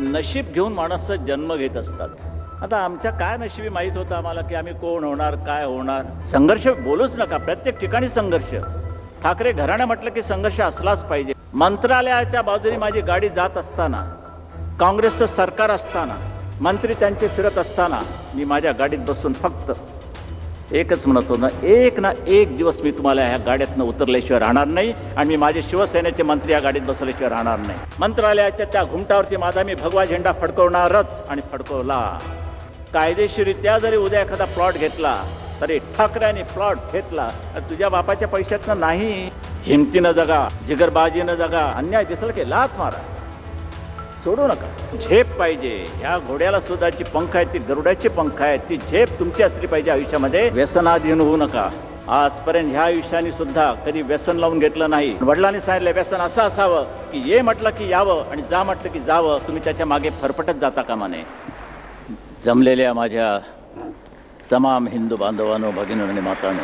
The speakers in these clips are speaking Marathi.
नशीब घेऊन माणसं जन्म घेत असतात। आता आमच्या काय नशिबी माहीत होतं आम्हाला की आम्ही कोण होणार, काय होणार। संघर्ष बोलूच नका, प्रत्येक ठिकाणी संघर्ष। ठाकरे घराणं म्हटलं की संघर्ष असलाच पाहिजे। मंत्रालयाच्या बाजूने माझी गाडी जात असताना, काँग्रेसचं सरकार असताना, मंत्री त्यांचे फिरत असताना मी माझ्या गाडीत बसून फक्त एकच म्हणत होतो, एक ना एक दिवस मी तुम्हाला ह्या गाड्यातनं उतरल्याशिवाय राहणार नाही आणि मी माझे शिवसेनेचे मंत्री या गाडीत बसवल्याशिवाय राहणार नाही। मंत्रालयाच्या त्या घुमटावरती माझा मी भगवा झेंडा फडकवणारच आणि फडकवला। कायदेशीररित्या जरी उद्या एखादा प्लॉट घेतला तरी ठाकरेंनी प्लॉट घेतला, तुझ्या बापाच्या पैशातनं नाही। हिमतीनं जगा, जिगरबाजीनं जगा, अन्याय दिसला की लाथ मारा, सोडू नका। झेप पाहिजे, ह्या घोड्याला सुद्धा जी पंख आहेत ती गरुडाची पंख आहेत, ती झेप तुमची असली पाहिजे आयुष्यामध्ये। व्यसनाधीन होऊ नका। आजपर्यंत ह्या आयुष्याने सुद्धा कधी व्यसन लावून घेतलं नाही। वडिलांनी सांगितलं व्यसन असं असावं की ये म्हटलं की यावं आणि जा म्हटलं की जावं, तुम्ही त्याच्या मागे फरफटत जाता कामा नये। जमलेल्या माझ्या तमाम हिंदू बांधवांनो, भगिनींनो आणि मातांनो,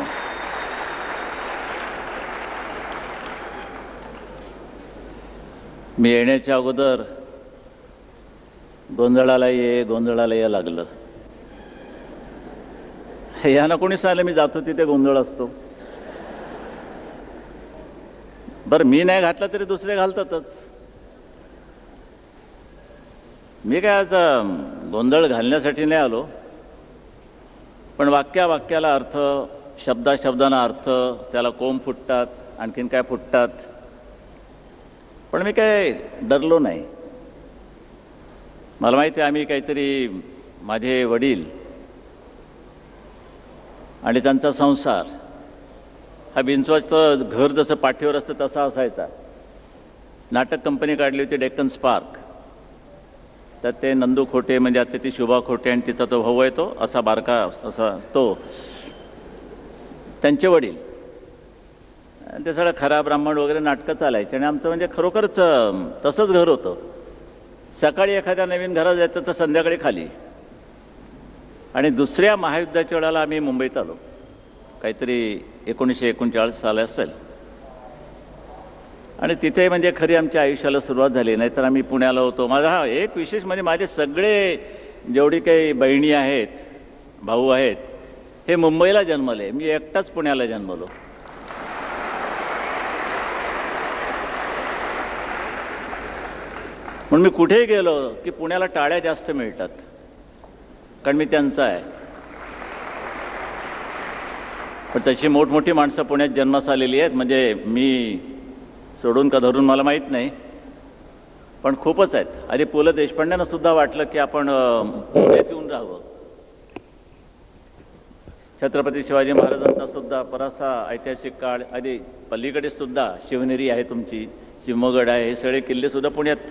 मी येण्याच्या अगोदर गोंधळाला ये लागलं। यांना कोणी सांगितलं मी जातो तिथे गोंधळ असतो? बरं, मी नाही घातला तरी दुसरे घालतातच। मी काय आज गोंधळ घालण्यासाठी नाही आलो, पण वाक्याला अर्थ, शब्दांना अर्थ, त्याला कोंब फुटतात, आणखीन काय फुटतात, पण मी काय डरलो नाही। मला माहिती आहे आम्ही काहीतरी, माझे वडील आणि त्यांचा संसार हा बिनचवाचं घर जसं पाठीवर असतं तसा असायचा। नाटक कंपनी काढली होती डेक्कन स्पार्क, तर ते नंदू खोटे म्हणजे आता ती शुभा खोटे आणि तिचा तो भाऊ आहे तो असा बारका असा तो, त्यांचे वडील, ते सगळं खरा ब्राह्मण वगैरे नाटकं चालायचे आणि आमचं म्हणजे खरोखरच तसंच घर होतं। सकाळी एखाद्या नवीन घरात जायचं तर संध्याकाळी खाली। आणि दुसऱ्या महायुद्धाच्या वेळेला आम्ही मुंबईत आलो, काहीतरी 1939 साल असेल, आणि तिथे म्हणजे खरी आमच्या आयुष्याला सुरुवात झाली। नाहीतर आम्ही पुण्याला होतो। माझा एक विशेष म्हणजे माझे सगळे जेवढी काही बहिणी आहेत, भाऊ आहेत, हे मुंबईला जन्मले, मी एकटाच पुण्याला जन्मलो। म्हणून मी कुठेही गेलो की पुण्याला टाळ्या जास्त मिळतात, कारण मी त्यांचा आहे। पण तशी मोठमोठी माणसं पुण्यात जन्मास आलेली आहेत, म्हणजे मी सोडून का धरून मला माहीत नाही, पण खूपच आहेत। आधी पु ल देशपांडेंना सुद्धा वाटलं की आपण पुण्यात येऊन राहावं। छत्रपती शिवाजी महाराजांचा सुद्धा बराचसा ऐतिहासिक काळ, आधी पलीकडे सुद्धा शिवनेरी आहे तुमची, सिंहगड आहे, हे सगळे किल्ले सुद्धा पुण्यात।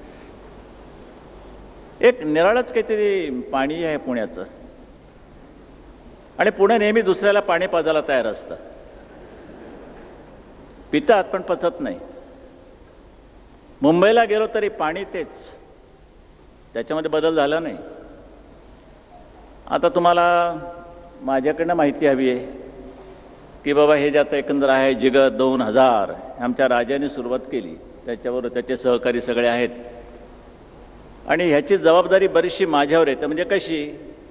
एक निराळच काहीतरी पाणी आहे पुण्याचं, आणि पुणे नेहमी दुसऱ्याला पाणी पाजायला तयार असतं। पितात पण पचत नाही। मुंबईला गेलो तरी पाणी तेच, त्याच्यामध्ये बदल झाला नाही। आता तुम्हाला माझ्याकडनं माहिती हवी आहे की बाबा हे जे आता एकंदर आहे जिगर 2000 आमच्या राजाने सुरुवात केली, त्याच्यावर त्याचे सहकारी सगळे आहेत, आणि ह्याची जबाबदारी बरीचशी माझ्यावर येते। म्हणजे कशी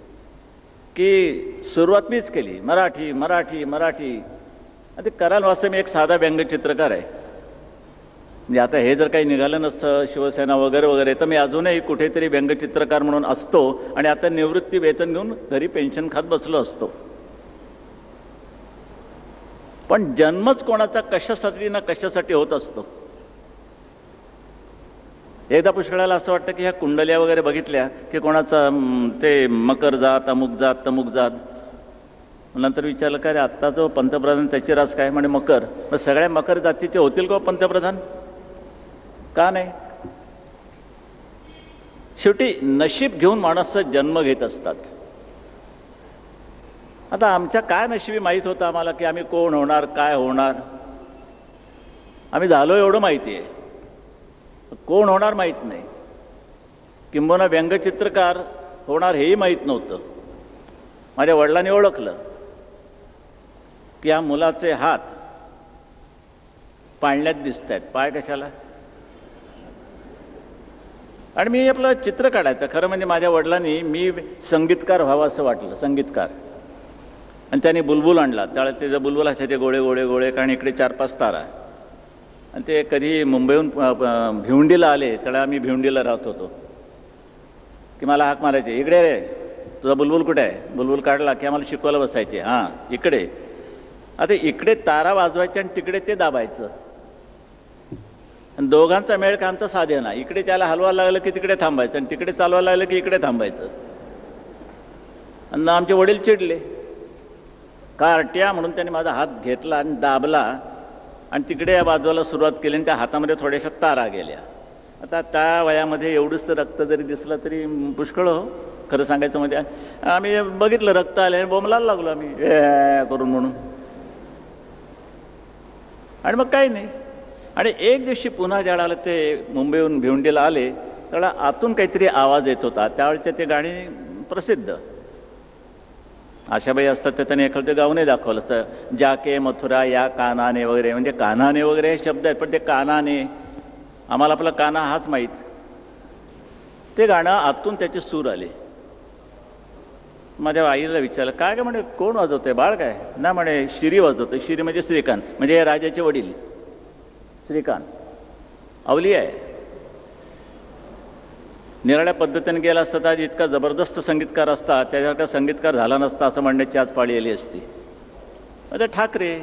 की सुरुवात मीच केली, मराठी मराठी मराठी। आता कराल वास्तव मी एक साधा व्यंगचित्रकार आहे, म्हणजे आता हे जर काही निघालं नसतं शिवसेना वगैरे वगैरे तर मी अजूनही कुठेतरी व्यंगचित्रकार म्हणून असतो, आणि आता निवृत्ती वेतन घेऊन घरी पेन्शन खात बसलो असतो। पण जन्मच कोणाचा कशासाठी ना कशासाठी होत असतो। एकदा पुष्कळाला असं वाटतं की ह्या कुंडल्या वगैरे बघितल्या की कोणाचा ते मकर जात, अमुक जात, तमुक जात। नंतर विचारलं का रे आत्ता जो पंतप्रधान त्याची रास काय? म्हणे मकर। मग सगळ्या मकर जातीचे होतील का पंतप्रधान? का नाही? शेवटी नशीब घेऊन माणसं जन्म घेत असतात। आता आमच्या काय नशिबी माहीत होतं आम्हाला की आम्ही कोण होणार, काय होणार। आम्ही झालो एवढं माहिती आहे, कोण होणार माहीत नाही। किंबहुना व्यंगचित्रकार होणार हेही माहीत नव्हतं। माझ्या वडिलांनी ओळखलं की या मुलाचे हात पाळण्यात दिसत आहेत, पाय कशाला? आणि मी आपलं चित्र काढायचं. खरं म्हणजे माझ्या वडिलांनी मी संगीतकार व्हावं असं वाटलं, संगीतकार. आणि त्यांनी बुलबुल आणला. त्यावेळेस ते बुलबुल असायचे गोळे गोळे गोळे, कारण इकडे 4-5 तारा. आणि ते कधी मुंबईहून भिवंडीला आले, त्यावेळेला आम्ही भिवंडीला राहत होतो, की मला हाक मारायचे, इकडे रे, तुझा बुलबुल कुठे आहे. बुलबुल काढला की आम्हाला शिकवायला बसायचे, हां इकडे. आता इकडे तारा वाजवायचे आणि तिकडे ते दाबायचं. आणि दोघांचा मेळ का आमचा साधे ना. इकडे त्याला हलवायला लागलं की तिकडे थांबायचं, आणि तिकडे चालवायला लागलं की इकडे थांबायचं. आणि आमचे वडील चिडले, कार्ट्या म्हणून त्यांनी माझा हात घेतला आणि दाबला, आणि तिकडे या बाजूला सुरुवात केली, आणि त्या हातामध्ये थोड्याशा तारा गेल्या. आता त्या वयामध्ये एवढंसं रक्त जरी दिसलं तरी पुष्कळ हो. खरं सांगायचं म्हणजे आम्ही बघितलं रक्त आले आणि बोंबलायला लागलो आम्ही करून म्हणून. आणि मग काही नाही. आणि एक दिवशी पुन्हा ज्यावेळेला ते मुंबईहून भिवंडीला आले, त्यावेळेला आतून काहीतरी आवाज येत होता. त्यावेळेचे ते गाणी प्रसिद्ध, आशाबाई असतात तर त्यांनी एखादं गाव नाही दाखवलं असतं, जाके मथुरा या कानाने वगैरे. म्हणजे कानाने वगैरे हे शब्द आहेत, पण ते कानाने, आम्हाला आपला काना हाच माहीत. ते गाणं आतून त्याचे सूर आले. माझ्या आईला विचारलं, काय काय म्हणे, कोण वाजवतंय बाळ काय. ना म्हणे शिरी वाजवतोय. शिरी म्हणजे श्रीकांत, म्हणजे हे राजाचे वडील श्रीकांत अवली आहे. निराळ्या पद्धतीने गेला असता तर आज इतका जबरदस्त संगीतकार असता, त्याच्यासारखा संगीतकार झाला नसता असं म्हणण्याची आज पाळी आली असती. आता ठाकरे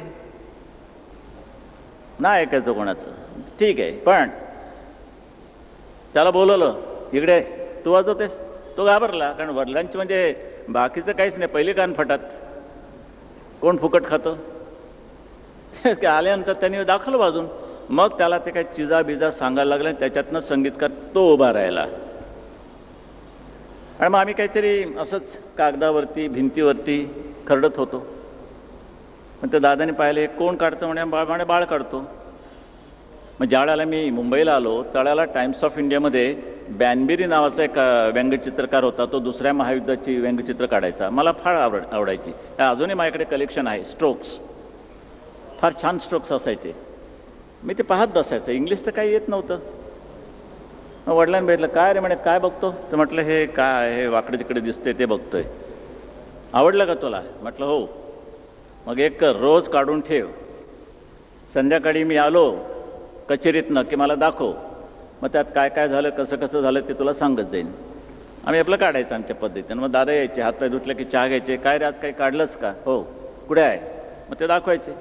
नाही ऐकायचं कोणाचं, ठीक आहे, पण त्याला बोलवलं, इकडे तू वाजवतेस. तो घाबरला, कारण वडिलांची म्हणजे बाकीचं काहीच नाही, पहिली कान फटात, कोण फुकट खातं. आल्यानंतर त्यांनी दाखवलं वाजून. मग त्याला ते काही चिजा बिजा सांगायला लागलं, त्याच्यातनं संगीतकार तो उभा राहिला. आणि मग आम्ही काहीतरी असंच कागदावरती भिंतीवरती खरडत होतो. मग ते दादाने पाहिले, कोण काढतं म्हणे, म्हणे बाळ काढतो. मग ज्यावेळेला मी मुंबईला आलो त्यावेळेला टाइम्स ऑफ इंडियामध्ये बॅनबेरी नावाचा एक व्यंगचित्रकार होता. तो दुसऱ्या महायुद्धाची व्यंगचित्र काढायचा, मला फार आवडायची. अजूनही माझ्याकडे कलेक्शन आहे. स्ट्रोक्स, फार छान स्ट्रोक्स असायचे. मी ते पाहत बसायचं. इंग्लिशचं काही येत नव्हतं. मग वडिलांनी भेटलं, काय रे म्हणे, काय बघतो. तर म्हटलं हे काय, हे वाकडे तिकडे दिसते ते बघतोय. आवडलं का तुला. म्हटलं हो. मग एक कर, रोज काढून ठेव. संध्याकाळी मी आलो कचेरीतनं की मला दाखव. मग त्यात काय काय झालं, कसं कसं झालं ते तुला सांगत जाईन. आम्ही आपलं काढायचं आमच्या पद्धतीनं. मग दादा यायचे, हातपाय धुतले की चहा घ्यायचे, काय रे आज काही काढलंच का. हो. कुठे आहे. मग ते दाखवायचे.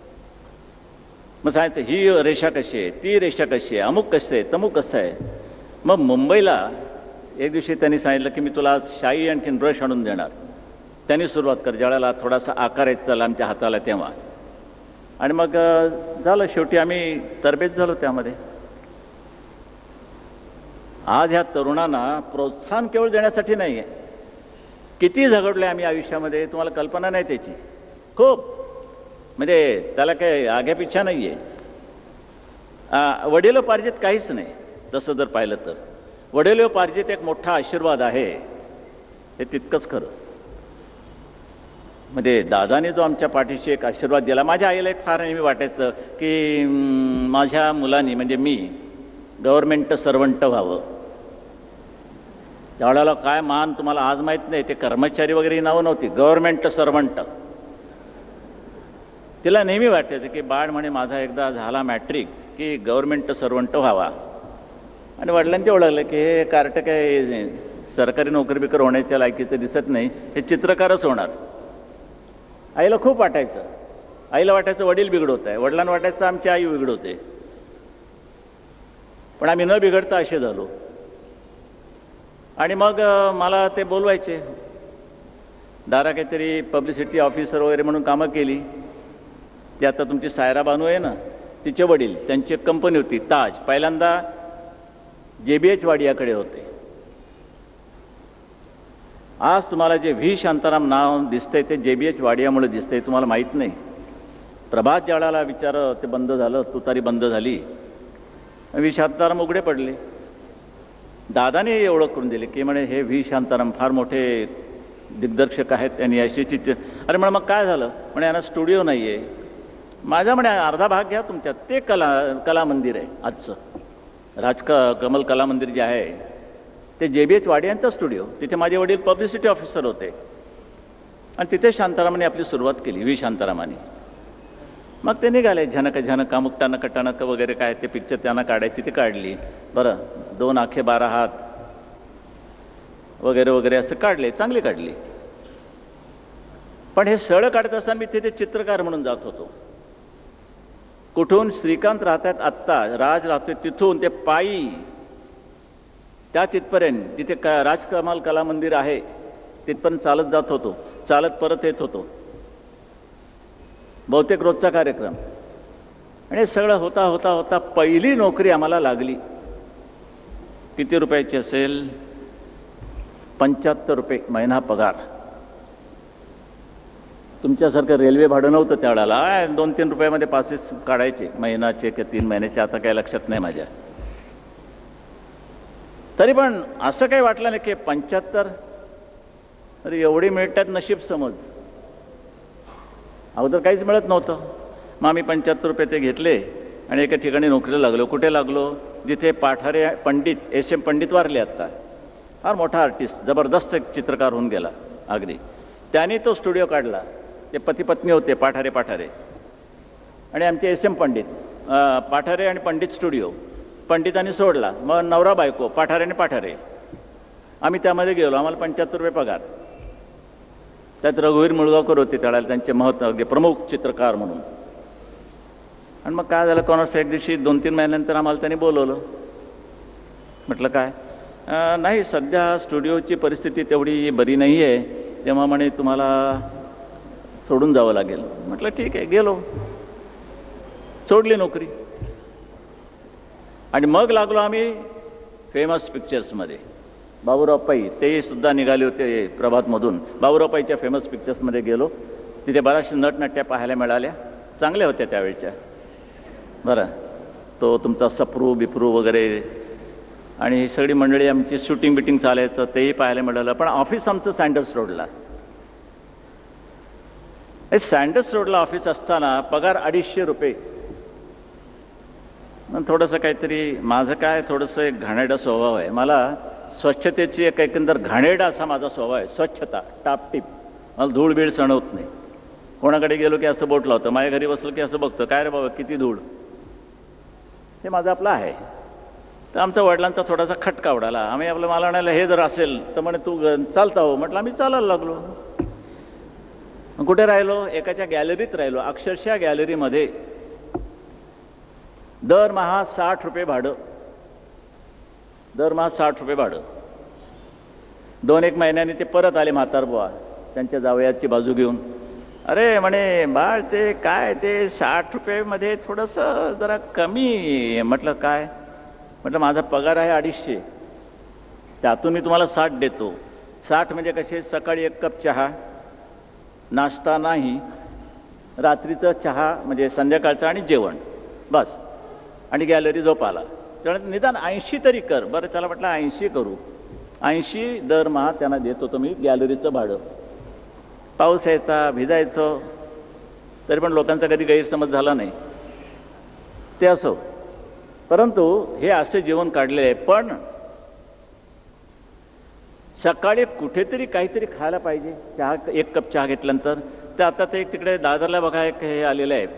मग सांगायचं ही रेषा कशी आहे, ती रेषा कशी आहे, अमुक कसं आहे, तमुक कसं आहे. मग मुंबईला एक दिवशी त्यांनी सांगितलं की मी तुला आज शाई आणखीन ब्रश आणून देणार. त्यांनी सुरुवात कर, ज्यावेळेला थोडासा आकार येत चालला आमच्या हाताला तेव्हा. आणि मग झालं, शेवटी आम्ही तरबेज झालो त्यामध्ये. आज ह्या तरुणांना प्रोत्साहन केवळ देण्यासाठी नाही आहे. किती झगडले आम्ही आयुष्यामध्ये, तुम्हाला कल्पना नाही त्याची. खूप, म्हणजे त्याला काही आग्यापिच्छा नाही आहे. वडिलोपार्जित काहीच नाही तसं जर पाहिलं तर. वडिलोपार्जित एक मोठा आशीर्वाद आहे, हे तितकंच खरं. म्हणजे दादाने जो आमच्या पाठीशी एक आशीर्वाद दिला. माझ्या आईला एक फार नेहमी वाटायचं की माझ्या मुलांनी, म्हणजे मी, गव्हर्मेंट सर्वंट व्हावं. त्यावेळेला काय मान तुम्हाला आज माहीत नाही, ते कर्मचारी वगैरे ही नावं नव्हती, गव्हर्मेंट सर्वंट. तिला नेहमी वाटायचं की बाळ म्हणे माझा एकदा झाला मॅट्रिक की गव्हर्मेंट सर्वंट व्हावा. आणि वडिलांनी ओळखलं की हे कार्ट काय सरकारी नोकरी बिकर होण्याच्या लायकीचं दिसत नाही, हे चित्रकारच होणार. आईला खूप वाटायचं. आईला वाटायचं वडील बिघडवत आहे, वडिलांना वाटायचं आमची आई बिघडवते. पण आम्ही न बिघडता असे झालो. आणि मग मला ते बोलवायचे. दारा काहीतरी पब्लिसिटी ऑफिसर वगैरे म्हणून कामं केली. ती आता तुमची सायरा बानू आहे ना, तिचे वडील, त्यांची एक कंपनी होती ताज. पहिल्यांदा JBH वाडियाकडे होते. आज तुम्हाला जे व्ही शांताराम नाव दिसतंय ते JBH वाडियामुळे दिसतंय, तुम्हाला माहीत नाही. प्रभात ज्याळाला विचार ते बंद झालं, तुतारी बंद झाली, व्ही शांताराम उघडे पडले. दादाने ओळख करून दिली की म्हणे हे व्ही शांताराम फार मोठे दिग्दर्शक आहेत, त्यांनी अशी चित्र. अरे म्हणे मग काय झालं. म्हणे यांना स्टुडिओ नाही आहे. माझा म्हणे अर्धा भाग घ्या तुमच्यात. ते कला मंदिर आहे आजचं, कमल कला मंदिर जे आहे ते JBH वाडे यांचा स्टुडिओ. तिथे माझे वडील पब्लिसिटी ऑफिसर होते आणि तिथे शांतारामाने आपली सुरुवात केली, व्ही शांतारामाने. मग ते निघाले, झनक झनका मुक्ता नक टणक वगैरे काय ते पिक्चर त्यांना काढायची ती काढली. बरं, 2 आखे 12 हात वगैरे वगैरे असं काढले, चांगली काढली. पण हे सळ काढत असताना मी तिथे चित्रकार म्हणून जात होतो. कुठून श्रीकांत राहतात आत्ता, राज राहतोय तिथून ते पायी त्या तिथपर्यंत, जिथे राजकमाल कला मंदिर आहे तिथपर्यंत चालत जात होतो, चालत परत येत होतो, बहुतेक रोजचा कार्यक्रम. आणि सगळं होता होता होता पहिली नोकरी आम्हाला लागली. किती रुपयाची असेल? 75 रुपये महिना पगार. तुमच्यासारखं रेल्वे भाडं नव्हतं त्यावेळेला. 2-3 रुपयामध्ये पासेस काढायचे महिन्याचे की 3 महिन्याचे, आता काही लक्षात नाही माझ्या. तरी पण असं काही वाटलं नाही की 75 अरे एवढी मिळतात, नशीब समज. अगोदर काहीच मिळत नव्हतं. मग आम्ही 75 रुपये ते घेतले आणि एका ठिकाणी नोकरीला लागलो. कुठे लागलो? जिथे पाठारे पंडित SM पंडित वारले आत्ता, फार मोठा आर्टिस्ट, जबरदस्त एक चित्रकार होऊन गेला अगदी. त्याने तो स्टुडिओ काढला. ते पती पत्नी होते, पाठारे आणि आमचे SM पंडित. पाठारे आणि पंडित स्टुडिओ पंडितांनी सोडला. मग नवरा बायको पाठारे. आम्ही त्यामध्ये गेलो. आम्हाला 75 रुपये पगार. त्यात रघुवीर मुळगावकर होते त्यावेळेला, त्यांचे प्रमुख चित्रकार म्हणून. आणि मग काय झालं, कोणास एक दिवशी 2-3 महिन्यानंतर आम्हाला त्यांनी बोलवलं. म्हटलं काय? नाही, सध्या स्टुडिओची परिस्थिती तेवढी बरी नाही आहे, तेव्हा म्हणे तुम्हाला सोडून जावं लागेल. म्हटलं ठीक आहे. गेलो, सोडली नोकरी आणि मग लागलो आम्ही फेमस पिक्चर्समध्ये. बाबूराव पै ते सुद्धा निघाले होते प्रभातमधून. बाबूराव पैच्या फेमस पिक्चर्समध्ये गेलो. तिथे बऱ्याचशा नटनट्या पाहायला मिळाल्या, चांगल्या होत्या त्यावेळच्या. बरं, तो तुमचा सप्रू बिप्रू वगैरे आणि ही सगळी मंडळी आमची शूटिंग बिटिंग चालायचं तेही पाहायला मिळालं. पण ऑफिस आमचं सँडर्स रोडला. सँडर्स रोडला ऑफिस असताना पगार 250 रुपये. मग थोडंसं काहीतरी, माझं काय थोडंसं एक घाणेरडा स्वभाव आहे. मला स्वच्छतेची एक एकंदर घाणेरडा असा माझा स्वभाव आहे. स्वच्छता टापटीप, मला धूळ बीळ सणवत नाही. कोणाकडे गेलो की असं बोट लावतं, माझ्या घरी बसलो की असं बघतं, काय रे बाबा किती धूळ. हे माझं आपलं आहे. तर आमच्या वडिलांचा थोडासा खटका उडाला. आम्ही आपलं, मला म्हणायला हे जर असेल तर म्हणे तू चालता हो. म्हटलं आम्ही चालायला लागलो. कुठे राहिलो? एकाच्या गॅलरीत राहिलो. अक्षरशः गॅलरीमध्ये दरमहा 60 रुपये भाडं. दरमहा 60 रुपये भाडं. 2-1 महिन्यांनी ते परत आले म्हातारबुवा त्यांच्या जावयाची बाजू घेऊन. अरे म्हणे बाळ, ते काय ते 60 रुपयेमध्ये थोडंसं जरा कमी. म्हटलं काय? म्हटलं माझा पगार आहे 250, त्यातून मी तुम्हाला 60 देतो. 60 म्हणजे कसे? सकाळी 1 कप चहा, नाश्ता नाही, रात्रीचं चहा म्हणजे संध्याकाळचं आणि जेवण, बस, आणि गॅलरी झोपाला. त्यामुळे निदान 80 तरी कर. बरं, त्याला म्हटलं 80 करू. 80 दरमहा त्यांना देत होतो मी गॅलरीचं भाडं. पाऊस यायचा, भिजायचो, तरी पण लोकांचा कधी गैरसमज झाला नाही. ते असो, परंतु हे असे जीवन काढले आहे. पण सकाळी कुठेतरी काहीतरी खायला पाहिजे. चहा, 1 कप चहा घेतल्यानंतर. तर आता ते तिकडे दादरला बघा एक हे आलेलं आहे,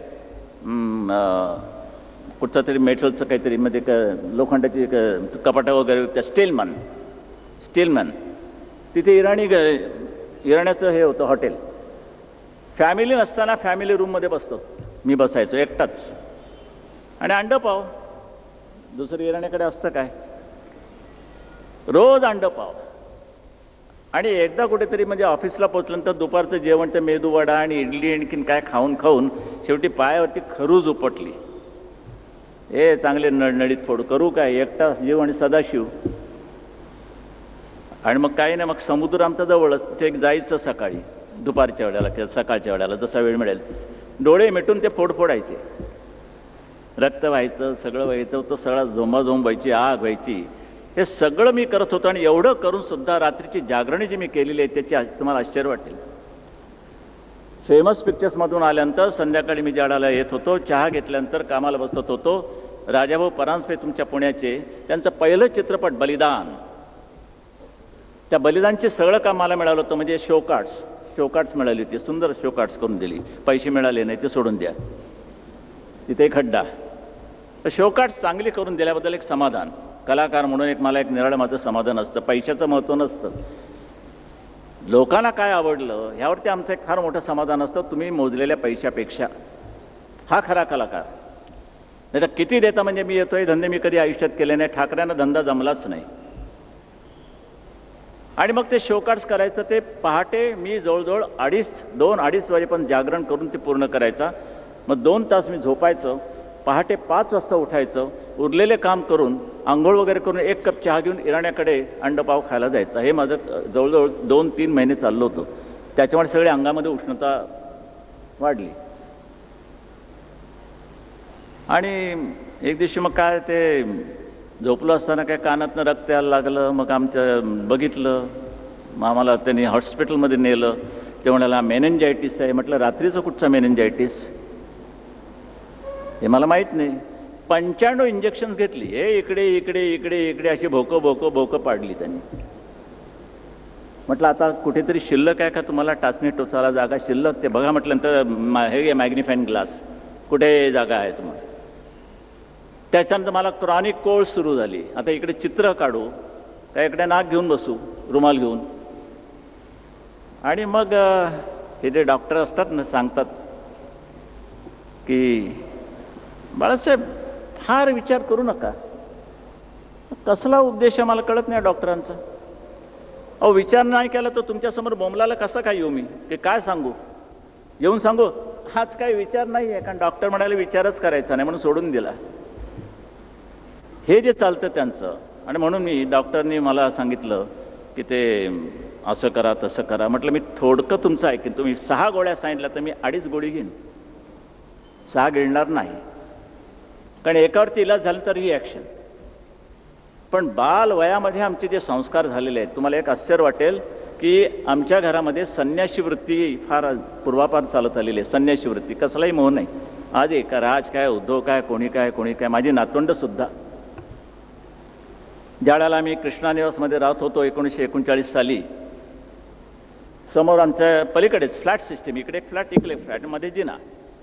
कुठचं तरी मेटलचं काहीतरी, मध्ये लोखंडाची कपाटं वगैरे, त्या स्टीलमॅन. तिथे इराण्याचं हे होतं हॉटेल. फॅमिली नसताना फॅमिली रूममध्ये बसतो मी, बसायचो एकटाच. आणि अंडपाव, दुसरं इराण्याकडे असतं काय, रोज अंडपाव. आणि एकदा कुठेतरी म्हणजे ऑफिसला पोचल्यानंतर दुपारचं जेवण, तर मेदूवडा आणि इडली आणखीन काय खाऊन खाऊन शेवटी पायावरती खरूज उपटली. हे चांगले नडनडीत फोड करू काय, एकटा जीव आणि सदाशिव. आणि मग काही नाही, मग समुद्र आमचा जवळच, तिथे जायचं सकाळी, दुपारच्या वेळेला किंवा सकाळच्या वेळेला जसा वेळ मिळेल. डोळे मिटून ते फोडायचे, रक्त व्हायचं, सगळं व्हायचं. तो सगळा झोंबाझोंब व्हायची, आग व्हायची. हे सगळं मी करत होतो. आणि एवढं करून सुद्धा रात्रीची जागरणी जी मी केलेली आहे त्याची तुम्हाला आश्चर्य वाटेल. फेमस पिक्चर्समधून आल्यानंतर संध्याकाळी मी जाडाला येत होतो, चहा घेतल्यानंतर कामाला बसत होतो. राजाभाऊ परांजपे तुमच्या पुण्याचे, त्यांचं पहिलं चित्रपट बलिदान, त्या बलिदानचे सगळं काम मला मिळालं होतं, म्हणजे शो कार्ड्स मिळाली होती, सुंदर शो कार्ड्स करून दिली. पैसे मिळाले नाही ते सोडून द्या, तिथे एक खड्डा. तर शो कार्ड्स चांगली करून दिल्याबद्दल एक समाधान, कलाकार म्हणून एक मला एक निराळं माझं समाधान असतं. पैशाचं महत्त्व नसतं, लोकांना काय आवडलं ह्यावरती आमचं एक फार मोठं समाधान असतं. तुम्ही मोजलेल्या पैशापेक्षा हा खरा कलाकार. नाही तर किती देता, म्हणजे मी येतोय धंदे मी कधी आयुष्यात केले नाही, ठाकरेंना धंदा जमलाच नाही. आणि मग ते शो कार्ड्स करायचं, ते पहाटे मी जवळजवळ 2-2:30 वाजेपर्यंत जागरण करून ते पूर्ण करायचा. मग 2 तास मी झोपायचं, पहाटे 5 वाजता उठायचं, उरलेले काम करून आंघोळ वगैरे करून 1 कप चहा घेऊन इराण्याकडे अंडपाव खायला जायचं. हे माझं जवळजवळ 2-3 महिने चाललं होतं. त्याच्यामुळे सगळे अंगामध्ये उष्णता वाढली. आणि एक दिवशी मग काय ते झोपलो असताना काय कानातनं रक्त यायला लागलं. मग आमचं बघितलं, मग आम्हाला त्यांनी हॉस्पिटलमध्ये नेलं. ते म्हणाला मेनिंजायटिस आहे. म्हटलं रात्रीचं कुठचा मेनिंजायटिस, हे मला माहीत नाही. 95 इंजेक्शन्स घेतली, हे इकडे इकडे इकडे इकडे अशी भोकं पाडली त्यांनी. म्हटलं आता कुठेतरी शिल्लक आहे का तुम्हाला टाचणी टोचाला जागा शिल्लक, ते बघा म्हटलं. नंतर हे मॅग्निफाईंग ग्लास, कुठे जागा आहे तुम्हाला. त्याच्यानंतर मला क्रॉनिक कोल्ड सुरू झाली. आता इकडे चित्र काढू काय, इकडे नाक घेऊन बसू रुमाल घेऊन. आणि मग हे जे डॉक्टर असतात ना सांगतात की बाळासाहेब फार विचार करू नका. कसला उपदेश आहे मला कळत नाही डॉक्टरांचा. अहो विचार नाही केला तर तुमच्यासमोर बोंबलाला कसा काय येऊ मी, ते काय सांगू, येऊन सांगू हाच काही विचार नाही आहे. कारण डॉक्टर म्हणाले विचारच करायचा नाही म्हणून सोडून दिला. हे जे चालतं त्यांचं. आणि म्हणून मी डॉक्टरनी मला सांगितलं की ते असं करा तसं करा. म्हटलं मी थोडकं तुमचं ऐकेन. तुम्ही 6 गोळ्या सांगितल्या तर मी 2.5 गोळी घेईन, 6 गिळणार नाही. कारण एकावरती इलाज झाला तर ही ॲक्शन. पण बाल वयामध्ये आमचे जे संस्कार झालेले आहेत, तुम्हाला एक आश्चर्य वाटेल की आमच्या घरामध्ये संन्याशी वृत्ती फार पूर्वापार चालत आलेली आहे. संन्याशी वृत्ती, कसलाही मोह नाही. आज एक राज काय, उद्धव काय, कोणी काय. माझी नातवंडसुद्धा. ज्यावेळेला आम्ही कृष्णा निवासमध्ये राहत होतो 1939 साली, समोर आमच्या पलीकडेच फ्लॅट सिस्टीम, इकडे एक फ्लॅट इकडे एक फ्लॅट, मध्ये जिना.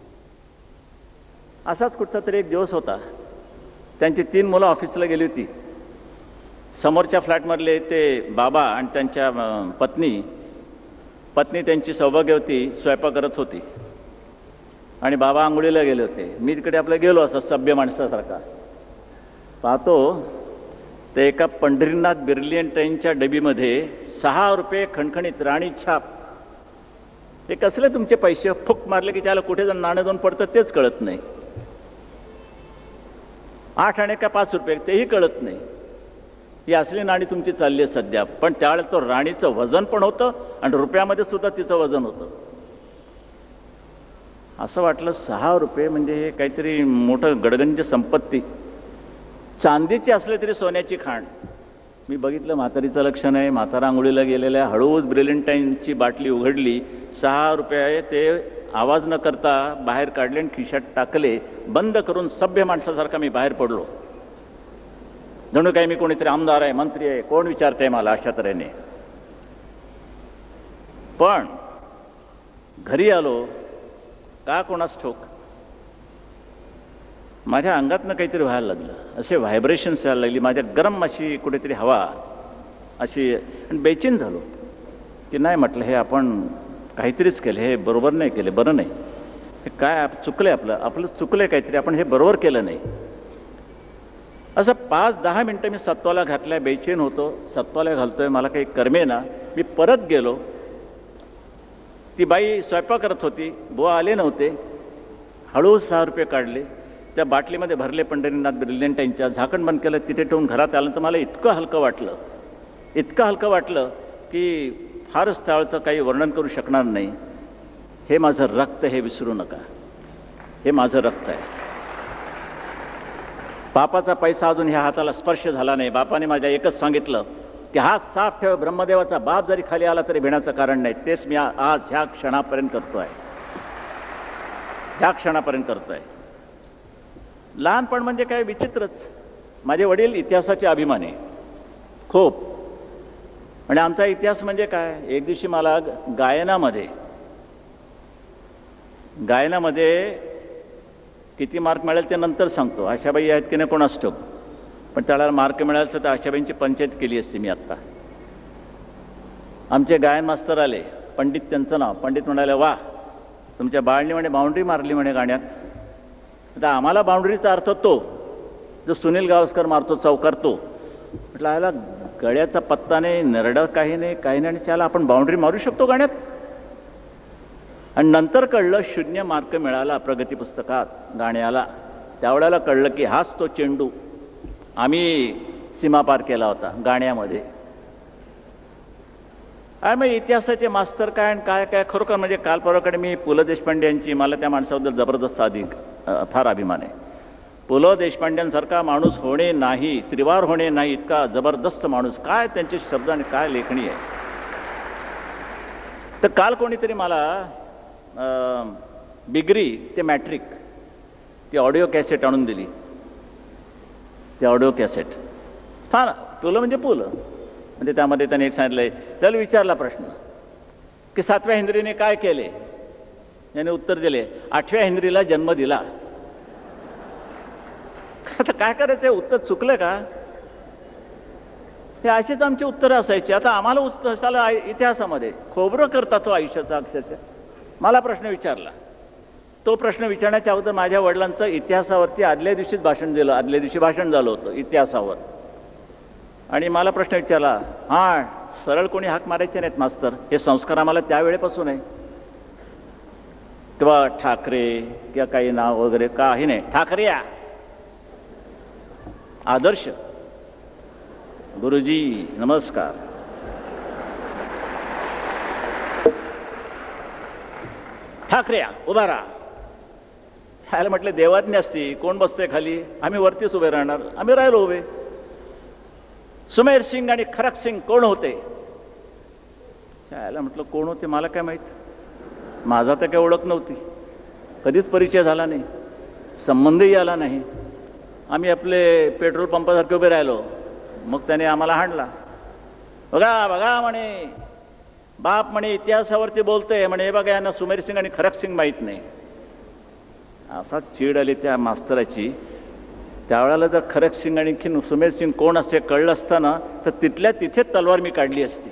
असाच कुठचा तरी एक दिवस होता. त्यांची 3 मुलं ऑफिसला गेली होती. समोरच्या फ्लॅटमधले ते बाबा आणि त्यांच्या पत्नी त्यांची सौभाग्यवती स्वयंपाक करत होती आणि बाबा आंघोळीला गेले होते. मी तिकडे आपलं गेलो असं सभ्य माणसासारखा. पाहतो ते एका पंढरीनाथ बिर्लियंटाईनच्या डबीमध्ये 6 रुपये खणखणीत राणी छाप. ते कसले तुमचे पैसे, फुक मारले की त्याला कुठे जण नाणं 2 पडतं तेच कळत नाही. 8 आणे का 5 रुपये तेही कळत नाही. ही असली नाणी तुमची चालली आहे सध्या. पण त्यावेळेला तो राणीचं वजन पण होतं आणि रुपयामध्ये सुद्धा तिचं वजन होतं. असं वाटलं 6 रुपये म्हणजे हे काहीतरी मोठं गडगंज संपत्ती. चांदीची असले तरी सोन्याची खाण. मी बघितलं म्हातारीचं लक्ष नाही. म्हातारा आंघोळीला गेलेल्या, हळूच ब्रिलियंटाईनची बाटली उघडली, 6 रुपये ते आवाज न करता बाहेर काढले आणि खिशात टाकले. बंद करून सभ्य माणसासारखा मी बाहेर पडलो. जणू काही मी कोणीतरी आमदार आहे, मंत्री आहे, कोण विचारते मला अशा तऱ्हेने. पण घरी आलो का कोणास ठाऊक माझ्या अंगातनं काहीतरी व्हायला लागलं. असे व्हायब्रेशन्स यायला लागली. माझ्या गरम अशी कुठेतरी हवा अशी, आणि बेचैन झालो की नाही. म्हटलं हे आपण काहीतरीच केलं, हे बरोबर नाही केलं, बरं नाही. हे काय चुकलं आहे, आपलं चुकलं आहे काहीतरी, आपण हे बरोबर केलं नाही. असं 5-10 मिनटं मी सत्वाला घातल्या, बेचैन होतो. सत्वाला घालतोय, मला काही करमे ना. मी परत गेलो. ती बाई स्वयंपाक करत होती, बुवा आले नव्हते. हळूच 6 रुपये काढले, त्या बाटलीमध्ये भरले पंढरीनाथ ब्रिलियंटाईनच्या, झाकण बंद केलं, तिथे ठेवून घरात आलं. तर मला इतकं हलकं वाटलं की फारच त्यावेळचं काही वर्णन करू शकणार नाही. हे माझं रक्त, हे विसरू नका, हे माझं रक्त आहे. बापाचा पैसा अजून ह्या हाताला स्पर्श झाला नाही. बापाने माझ्या एकच सांगितलं की हात साफ ठेव, ब्रह्मदेवाचा बाप जरी खाली आला तरी भिण्याचं कारण नाही. तेच मी आज ह्या क्षणापर्यंत करतोय. लहानपण म्हणजे काय विचित्रच. माझे वडील इतिहासाचे अभिमानी खूप. म्हणजे आमचा इतिहास म्हणजे काय? एक दिवशी मला गायनामध्ये किती मार्क मिळेल ते नंतर सांगतो. आशाबाई आहेत की नाही कोणास ठाऊक, पण त्याला मार्क मिळायचं तर आशाबाईंची पंचायत केली असती मी आत्ता. आमचे गायन मास्तर आले, पंडित त्यांचं नाव. पंडित म्हणाले, वा तुमच्या बाळनी म्हणे बाउंड्री मारली म्हणे गाण्यात. आता आम्हाला बाउंड्रीचा अर्थ तो जो सुनील गावस्कर मारतो चौकार तो. म्हटलं आला गळ्याचा पत्ता नाही, नरडं काही नाही आणि त्याला आपण बाउंड्री मारू शकतो गाण्यात. आणि नंतर कळलं 0 मार्क मिळाला प्रगती पुस्तकात गाण्याला. त्यावेळेला कळलं की हाच तो चेंडू आम्ही सीमा पार केला होता गाण्यामध्ये. आणि मग इतिहासाचे मास्तर काय आणि काय खरोखर म्हणजे काल परवाकडे मी पु ल देशपांडे यांची, मला त्या माणसाबद्दल जबरदस्त फार अभिमान आहे. पु ल देशपांड्यांसारखा माणूस होणे नाही, त्रिवार होणे नाही, इतका जबरदस्त माणूस. काय त्यांचे शब्द आणि काय लेखणी आहे. तर काल कोणीतरी मला बिगरी ते मॅट्रिक ती ऑडिओ कॅसेट आणून दिली. ते ऑडिओ कॅसेट फार पुलं म्हणजे पुलं म्हणजे त्यामध्ये त्याने एक सांगितलंय. त्याला विचारला प्रश्न की 7व्या हेनरीने काय केले. याने उत्तर दिले 8व्या हेनरीला जन्म दिला. आता काय करायचं, उत्तर चुकलं का? हे अशीच आमची उत्तरं असायची. आता आम्हाला उत्तर इतिहासामध्ये खोबरं करता तो आयुष्याचा अक्षरशः. मला प्रश्न विचारला, तो प्रश्न विचारण्याच्या अगोदर माझ्या वडिलांचं इतिहासावरती आदल्या दिवशी भाषण झालं होतं इतिहासावर. आणि मला प्रश्न विचारला, हां सरळ कोणी हाक मारायचे नाहीत मास्तर, हे संस्कार आम्हाला त्यावेळेपासून आहे. किंवा ठाकरे किंवा काही नाव वगैरे काही नाही, ठाकरे या आदर्श. गुरुजी नमस्कार. ठाकरे या उभा राहा. ह्याला म्हटलं देवाज्ञा असती, कोण बसते खाली, आम्ही वरतीच उभे राहणार. आम्ही राहिलो उभे. सुमेर सिंग आणि खरक सिंग कोण होते? ह्याला म्हटलं कोण होते मला काय माहीत, माझा तर काही ओळख नव्हती, कधीच परिचय झाला नाही, संबंधही आला नाही. आम्ही आपले पेट्रोल पंपासारखे उभे राहिलो. मग त्याने आम्हाला हाणला. बघा बघा म्हणे, बाप म्हणे इतिहासावरती बोलतोय म्हणे, हे बघा यांना सुमेर सिंग आणि खरक सिंग माहीत नाही. असा चीड आली त्या मास्तराची. त्यावेळेला जर खरक सिंग आणि सुमेर सिंग कोण असे कळलं असतं ना, तर तिथल्या तिथे तलवार मी काढली असती.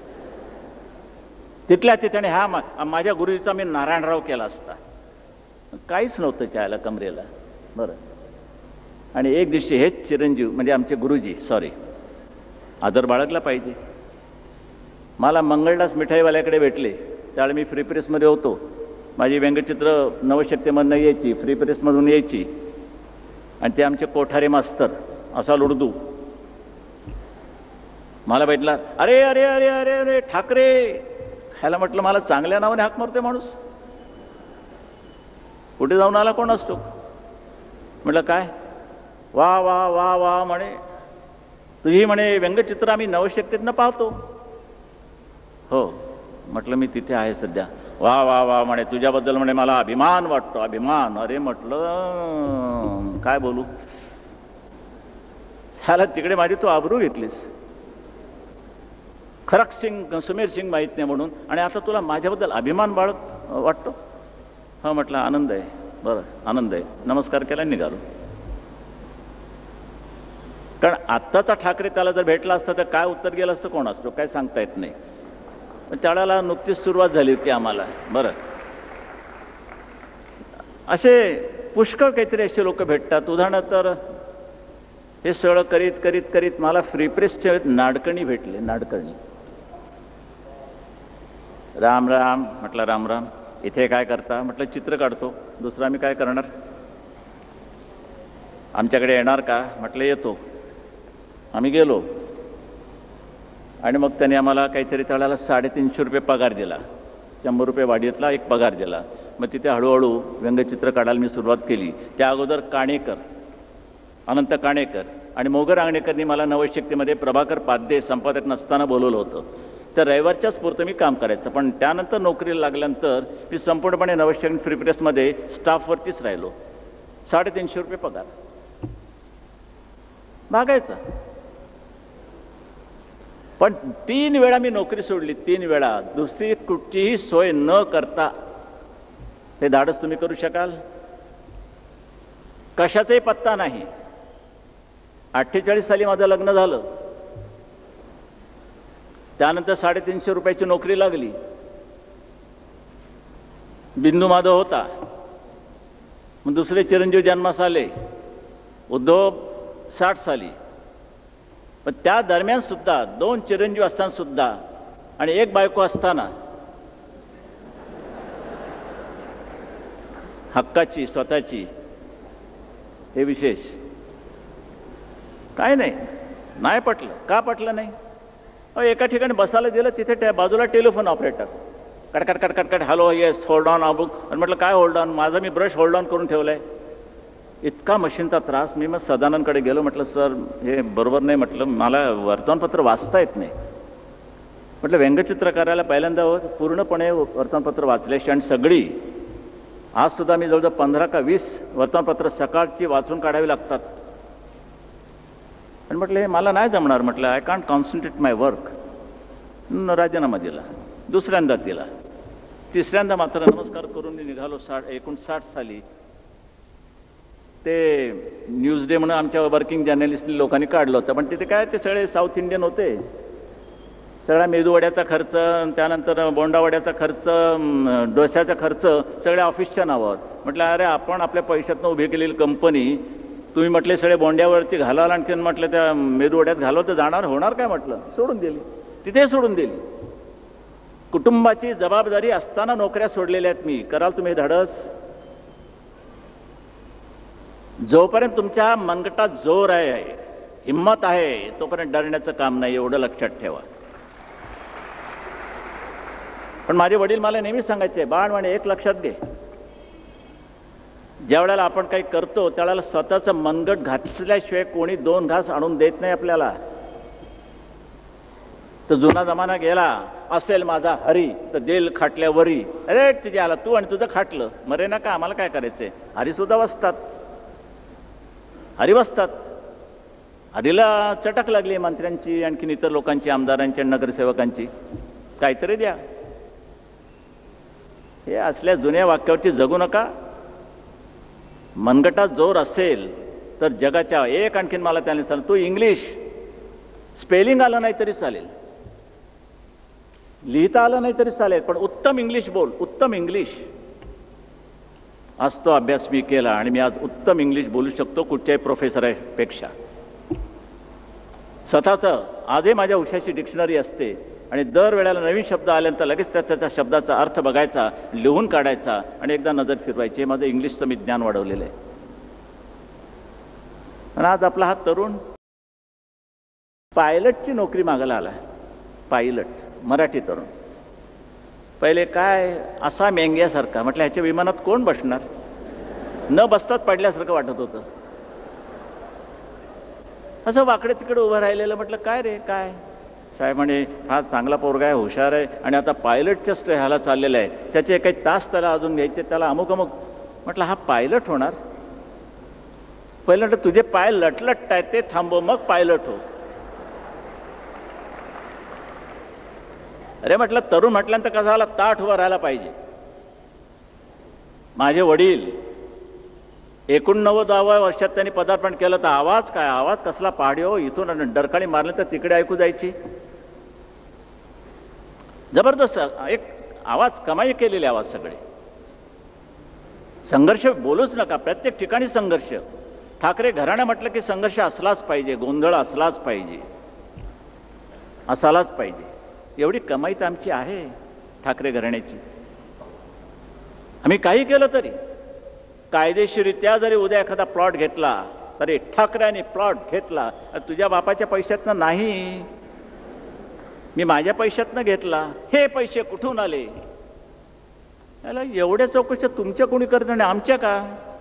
तिथल्या तिथे हा माझ्या गुरुजीचा मी नारायणराव केला असता. काहीच नव्हतं त्याला कमरेला. बरं. आणि एक दिवशी हेच चिरंजीव म्हणजे आमचे गुरुजी, आदर बाळगला पाहिजे. मला मंगळदास मिठाईवाल्याकडे भेटले. त्यावेळी मी फ्री प्रेसमध्ये होतो. माझी व्यंगचित्र नवशक्तीमधनं यायची, फ्री प्रेसमधून यायची. आणि ते आमचे कोठारे मास्तर असा उर्दू. मला भेटला, अरे अरे अरे अरे अरे ठाकरे. ह्याला म्हटलं मला चांगल्या नावाने हाक मारतोय माणूस, कुठे जाऊन आला कोण असतो. म्हटलं काय? वा वा वा वा म्हणे, तुझी म्हणे व्यंगचित्र आम्ही नवशक्तीतनं पाहतो. हो म्हटलं मी तिथे आहे सध्या. वा वा वा म्हणे, तुझ्याबद्दल म्हणे मला अभिमान वाटतो, अभिमान. अरे म्हटलं काय बोलू. ह्याला तिकडे माझी तू आबरू घेतलीस. खरक सिंग सुमेर सिंग माहीत नाही म्हणून, आणि आता तुला माझ्याबद्दल अभिमान वाटतो. हा म्हटलं आनंद आहे. बरं आनंद आहे. नमस्कार केला, निघालो. कारण आत्ताचा ठाकरे त्याला जर भेटला असता तर काय उत्तर गेलं असतं कोण असतो काय सांगता येत नाही. त्यावेळेला नुकतीच सुरुवात झाली होती आम्हाला. बरं, असे पुष्कळ काहीतरी असे लोक भेटतात. उदाहरणार्थ तर हे सगळं करीत करीत करीत मला फ्री प्रेसचे नाडकर्णी भेटले. नाडकर्णी, राम राम. म्हटलं राम राम. इथे काय करता? म्हटलं चित्र काढतो, दुसरं आम्ही काय करणार. आमच्याकडे येणार का? म्हटलं येतो. आम्ही गेलो. आणि मग त्याने आम्हाला काहीतरी त्यावेळेला 350 रुपये पगार दिला. 100 रुपये वाढीतला एक पगार दिला. मग तिथे हळूहळू व्यंगचित्र काढायला मी सुरुवात केली. त्या अगोदर काणेकर, अनंत काणेकर आणि मोगर आंगणेकरनी मला नवशक्तीमध्ये प्रभाकर पाध्ये संपादक नसताना बोलवलं होतं. तर रविवारच्याच पुरतं मी काम करायचं. पण त्यानंतर नोकरीला लागल्यानंतर मी संपूर्णपणे नवशक्ती फ्री प्रेसमध्ये स्टाफवरतीच राहिलो. 350 रुपये पगार मागायचा. पण 3 वेळा मी नोकरी सोडली, 3 वेळा, दुसरी कुठचीही सोय न करता. हे धाडस तुम्ही करू शकाल? कशाचाही पत्ता नाही. 48 साली माझं लग्न झालं, त्यानंतर 350 रुपयाची नोकरी लागली. बिंदू माधव होता, मग दुसरे चिरंजीव जन्मास आले, उद्धव 60 साली. पण त्या दरम्यान सुद्धा 2 चिरंजीव असताना सुद्धा आणि 1 बायको असताना हक्काची स्वतःची, हे विशेष. काय नाही पटलं. का पटलं नाही? एका ठिकाणी बसायला दिलं, तिथे बाजूला टेलिफोन ऑपरेटर कटकट कटकट कट, हॅलो, येस, होल्ड ऑन, अबुक. आणि म्हटलं काय होल्ड ऑन? माझा मी ब्रश होल्ड ऑन करून ठेवलाय. इतका मशीनचा त्रास. मी मग सदानंदकडे गेलो, म्हटलं सर हे बरोबर नाही, म्हटलं मला वर्तमानपत्र वाचता येत नाही. म्हटलं व्यंगचित्रकाराला पहिल्यांदा पूर्णपणे वर्तमानपत्र वाचल्याशी, आणि सगळी आजसुद्धा मी जवळजवळ 15 का 20 वर्तमानपत्र सकाळची वाचून काढावी लागतात. आणि म्हटलं हे मला नाही जमणार, म्हटलं I can't concentrate my work. राजीनामा दिला. दुसऱ्यांदा दिला. तिसऱ्यांदा मात्र नमस्कार करून निघालो. 59 साली ते न्यूज डे म्हणून आमच्या वर्किंग जर्नलिस्ट लोकांनी काढलं होतं. पण तिथे काय, ते सगळे साऊथ इंडियन होते. सगळा मेदूवड्याचा खर्च, त्यानंतर बोंडावड्याचा खर्च, डोस्याचा खर्च सगळ्या ऑफिसच्या नावावर. म्हटलं अरे आपण आपल्या पैशातनं उभी केलेली कंपनी, तुम्ही म्हटले सगळे बोंड्यावरती घालाल, आणखीन म्हटलं त्या मेदूवड्यात घालव तर जाणार होणार काय? म्हटलं सोडून दिली. तिथे सोडून दिली. कुटुंबाची जबाबदारी असताना नोकऱ्या सोडलेल्या आहेत मी. कराल तुम्ही धाडस? जोपर्यंत तुमच्या मनगटात जोर आहे, हिम्मत आहे, तोपर्यंत डरण्याचं काम नाही, एवढं लक्षात ठेवा. पण माझे वडील मला नेहमी सांगायचे, बाळ म्हणे एक लक्षात घे, ज्या वेळेला आपण काही करतो त्यावेळेला स्वतःचं मनगट घातल्याशिवाय कोणी 2 घास आणून देत नाही आपल्याला. तर जुना जमाना गेला, असेल माझा हरी तर देल खाटल्यावरी. अरे तुझ्या आला तू आणि तुझं खाटलं, मरे ना का, आम्हाला काय करायचंय? हरी सुद्धा बसतात, हरी बसतात. हरीला चटक लागली मंत्र्यांची, आणखीन इतर लोकांची, आमदारांची, नगरसेवकांची, काहीतरी द्या. हे असल्या जुन्या वाक्यावरची जगू नका. मनगटात जोर असेल तर जगाच्या एक, आणखीन मला त्याने सांगितलं, तू इंग्लिश स्पेलिंग आलं नाही तरी चालेल, लिहिता आलं नाही तरी चालेल, पण उत्तम इंग्लिश बोल. उत्तम इंग्लिश. आज तो अभ्यास मी केला आणि मी आज उत्तम इंग्लिश बोलू शकतो कुठच्याही प्रोफेसरपेक्षा. स्वतःचं आजही माझ्या उशाची डिक्शनरी असते आणि दर वेळेला नवीन शब्द आल्यानंतर लगेच त्या शब्दाचा अर्थ बघायचा, लिहून काढायचा आणि एकदा नजर फिरवायची. हे माझं इंग्लिशचं मी ज्ञान वाढवलेलं आहे. आणि आज आपला हा तरुण पायलटची नोकरी मागायला आला. पायलट, मराठी तरुण. पहिले काय असा मेंग्यासारखा. म्हटलं ह्याच्या विमानात कोण बसणार? न बसताच पडल्यासारखं वाटत होतं. असं वाकडे तिकडे उभं राहिलेलं. म्हटलं काय रे काय? साहेब म्हणे हा चांगला पोरगा आहे, हुशार आहे आणि आता पायलटच्या ह्याला चाललेला आहे, त्याचे काही तास त्याला अजून घ्यायचे, त्याला अमुक अमुक. म्हटलं हा पायलट होणार? पहिलं म्हटलं तुझे पाय लटलट आहेत ते थांबव, मग पायलट हो. अरे म्हटलं तरुण म्हटल्यानंतर कसा झाला, ताठ उभा राहायला पाहिजे. माझे वडील 89व्या वर्षात त्यांनी पदार्पण केलं, तर आवाज काय, आवाज कसला पहाडी हो. इथून डरकाळी मारले तर तिकडे ऐकू जायची. जबरदस्त एक आवाज, कमाई केलेले आवाज सगळे. संघर्ष बोलूच नका, प्रत्येक ठिकाणी संघर्ष. ठाकरे घराणं म्हटलं की संघर्ष असलाच पाहिजे, गोंधळ असलाच पाहिजे, असालाच पाहिजे. एवढी कमाई तर आमची आहे ठाकरे घराण्याची. आम्ही काही केलं तरी, कायदेशीररित्या जरी उद्या एखादा प्लॉट घेतला तरी ठाकरेंनी प्लॉट घेतला, तुझ्या बापाच्या पैशातनं नाही, मी माझ्या पैशातनं घेतला. हे पैसे कुठून आले? याला एवढ्या चौकशा तुमच्या कोणी करत नाही, आमच्या का?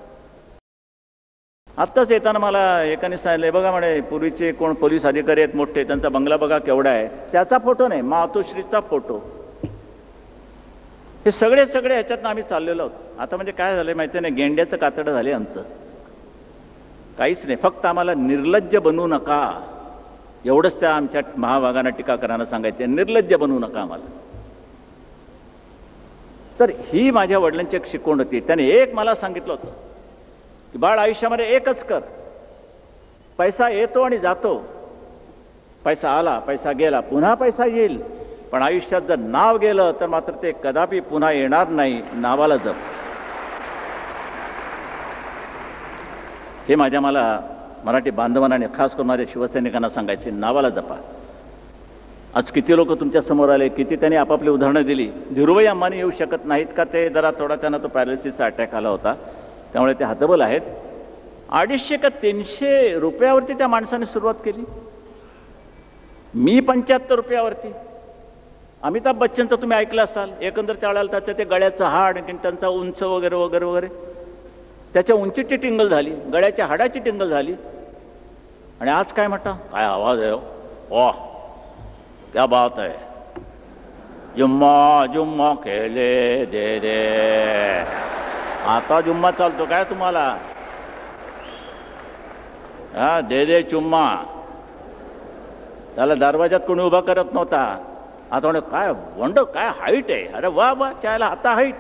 आत्ताच येताना मला एकाने सांगितलं, बघा म्हणे पूर्वीचे कोण पोलीस अधिकारी आहेत मोठे, त्यांचा बंगला बघा केवढा आहे, त्याचा फोटो नाही, मातोश्रीचा फोटो. हे सगळे ह्याच्यातनं आम्ही चाललेलो आहोत. आता म्हणजे काय झालं माहिती नाही, गेंड्याचं कातडं झाले आमचं. काहीच नाही, फक्त आम्हाला निर्लज्ज बनवू नका. एवढंच त्या आमच्या महाभागांना टीकाकारांना सांगायचे, निर्लज्ज बनवू नका आम्हाला. तर ही माझ्या वडिलांची एक शिकवण होती. त्याने एक मला सांगितलं होतं की बाळ, आयुष्यामध्ये एकच कर. पैसा येतो आणि जातो, पैसा आला पैसा गेला, पुन्हा पैसा येईल, पण आयुष्यात जर नाव गेलं तर मात्र ते कदापि पुन्हा येणार नाही. नावाला जप. हे मला मराठी बांधवांना आणि खास करून माझ्या शिवसैनिकांना सांगायचे, नावाला जपा. आज किती लोक तुमच्या समोर आले, किती त्यांनी आपापली उदाहरणं दिली. धीरूभाई अंबानी येऊ शकत नाहीत का, ते जरा थोडा त्यांना तो पॅरालिसिसचा अटॅक आला होता, त्यामुळे ते हतबल आहेत. 250 का 300 रुपयावरती त्या माणसाने सुरुवात केली. मी 75 रुपयावरती. अमिताभ बच्चनचं तुम्ही ऐकलं असाल, एकंदर त्यावेळेला त्याचं ते गळ्याचं हाड, त्यांचा उंच वगैरे वगैरे वगैरे, त्याच्या उंचीची टिंगल झाली, गळ्याच्या हाडाची टिंगल झाली. आणि आज काय म्हणता, काय आवाज आहे, वाह क्या बात आहे, जुम्मा जुम्मा खेले दे दे. आता जुम्मा चालतो काय तुम्हाला, हा दे दे चुम्मा. त्याला दरवाजात कोणी उभा करत नव्हता. आता म्हणे काय वंड, काय हाईट आहे, अरे वा वा, चायला आता हाईट.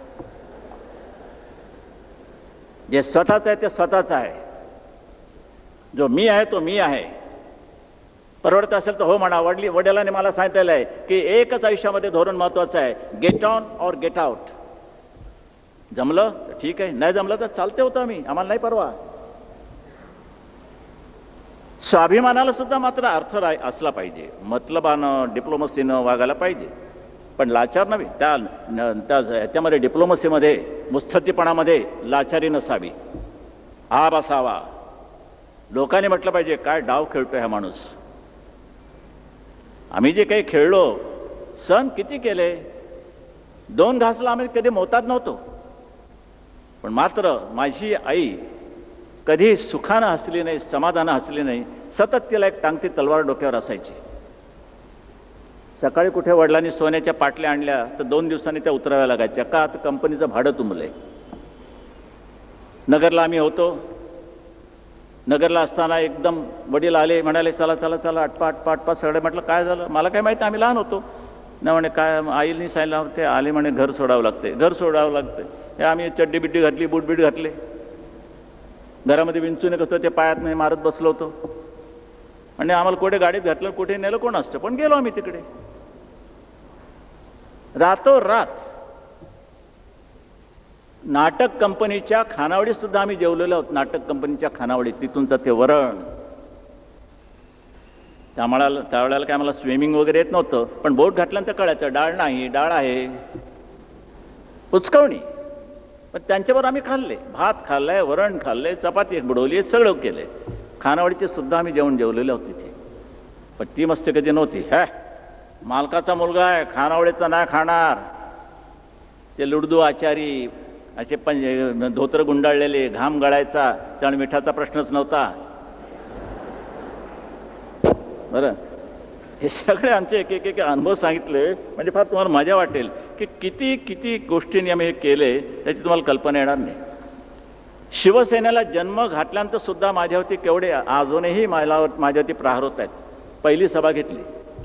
जे स्वतःच आहे ते स्वतःच आहे. जो मी आहे तो मी आहे. परवडत असेल तर हो म्हणा. वडिलांनी मला सांगितलेलं आहे की एकच आयुष्यामध्ये धोरण महत्वाचं आहे, गेट ऑन और गेट आउट. जमलं तर ठीक आहे, नाही जमलं तर चालते होतं आम्ही, आम्हाला नाही परवा. स्वाभिमानाला सुद्धा मात्र अर्थ असला पाहिजे, मतलबानं डिप्लोमसीनं वागायला पाहिजे, पण लाचार नव्हे. ह्याच्यामध्ये डिप्लोमसीमध्ये मुत्सद्दीपणामध्ये लाचारी नसावी, हा बसावा. लोकांनी म्हटलं पाहिजे काय डाव खेळतोय हा माणूस. आम्ही जे काही खेळलो, सण किती केले, 2 घासला आम्ही कधी मोताद नव्हतो, पण मात्र माझी आई कधी सुखानं हसली नाही, समाधानं हसली नाही. सतत तिला एक टांगती तलवार डोक्यावर असायची. सकाळी कुठे वडिलांनी सोन्याच्या पाटल्या आणल्या तर 2 दिवसांनी त्या उतराव्या लागायच्या, का तर कंपनीचं भाडं तुंबलंय. नगरला आम्ही होतो. नगरला असताना एकदम वडील आले, म्हणाले चला चला चला, आटपा आटपा आटपा. सगळे म्हटलं काय झालं, मला काय माहिती, आम्ही लहान होतो ना. म्हणे काय, आईने सांगितलं ते आले म्हणे घर सोडावं लागते, घर सोडावं लागते. हे आम्ही चड्डी बिड्डी घातली, बूट बीट घातले, घरामध्ये विंचून होतं, ते पायात मी मारत बसलो होतो. आणि आम्हाला कुठे गाडीत घातलं, कुठे नेलं कोण असतं, पण गेलो आम्ही तिकडे. रातोरात नाटक कंपनीच्या खानावळीत सुद्धा आम्ही जेवलेलो आहोत. नाटक कंपनीच्या खानावळीत, तिथूनचं ते वरण. त्यावेळेला काय मला स्विमिंग वगैरे येत नव्हतं, पण बोट घातल्यानंतर कळायचं डाळ नाही, डाळ आहे, पुचकवणी. पण त्यांच्यावर आम्ही खाल्ले, भात खाल्लाय, वरण खाल्ले, चपाती बुडवली, सगळं केले. खानावळीचे सुद्धा आम्ही जेवलेलो आहोत तिथे. पण ती मस्ती कधी नव्हती. मालकाचा मुलगा आहे, खानावळीचा नाही खाणार. ते लुडदू आचारी, असे धोतर गुंडाळलेले, घाम गळायचा, त्यामुळे मिठाचा प्रश्नच नव्हता. बरं, हे सगळे आमचे एक एक अनुभव सांगितले, म्हणजे फार तुम्हाला मजा वाटेल की किती किती गोष्टींनी आम्ही हे केले, त्याची तुम्हाला कल्पना येणार नाही. शिवसेनेला जन्म घातल्यानंतर सुद्धा माझ्यावरती केवढे अजूनही माझ्यावरती प्रहार होत आहेत. पहिली सभा घेतली,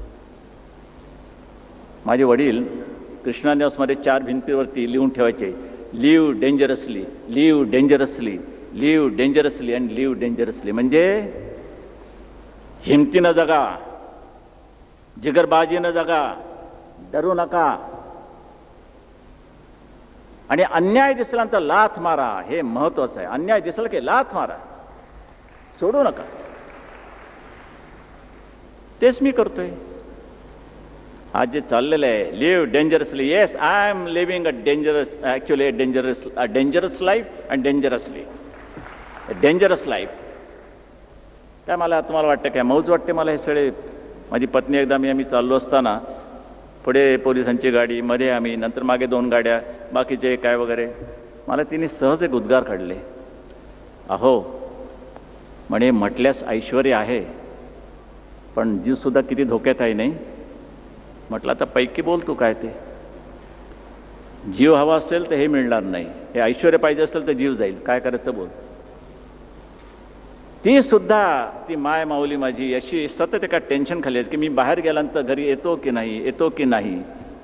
माझे वडील कृष्णा न्यूजमध्ये 4 भिंतीवरती लिहून ठेवायचे, live dangerously, live dangerously, live dangerously and live dangerously. म्हणजे हिमतीनं जगा, जिगरबाजीनं जगा, डरू नका, आणि अन्याय दिसल्यानंतर लाथ मारा, हे महत्वाचं आहे. अन्याय दिसला की लाथ मारा, सोडू नका. तेच मी करतोय आज जे चाललेलं आहे. Live dangerously. Yes, I am living a dangerous, actually dangerous life and dangerous life. काय मला तुम्हाला वाटतं काय मौज वाटते मला हे सगळे. माझी पत्नी एकदा आम्ही चाललो असताना पुढे पोलिसांची गाडी, मध्ये आम्ही, नंतर मागे 2 गाड्या, बाकीचे काय वगैरे, मला तिने सहज एक उद्गार काढले, अहो म्हणे म्हटल्यास ऐश्वर्य आहे, पण जीवसुद्धा किती धोक्यात आहे नाही. म्हटलं आता पैकी बोल तू काय ते. जीव हवा असेल तर हे मिळणार नाही, हे ऐश्वर्य पाहिजे असेल तर जीव जाईल, काय करायचं बोल. ती सुद्धा ती माय माऊली माझी अशी सतत एका टेन्शन खाली आहे की मी बाहेर गेल्यानंतर घरी येतो की नाही.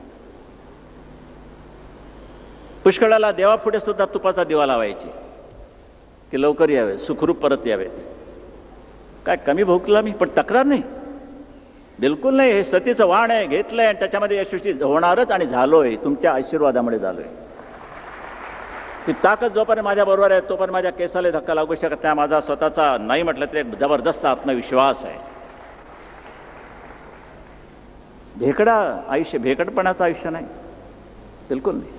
पुष्कळाला देवापुढे सुद्धा तुपाचा दिवा लावायची की लवकर यावे, सुखरूप परत यावेत. काय कमी भोगला मी, पण तक्रार नाही, बिलकुल नाही. हे सतीचं वाण आहे, घेतलंय आणि त्याच्यामध्ये यशस्वी होणारच आणि झालोय. तुमच्या आशीर्वादामुळे झालोय. ती ताकद जोपर्यंत माझ्या बरोबर आहे तोपर्यंत माझ्या केसाला धक्का लागू शकत नाही. माझा स्वतःचा नाही म्हटलं तरी एक जबरदस्त आत्मविश्वास आहे. भेकडा आयुष्य, भेकडपणाचं आयुष्य नाही, बिलकुल नाही.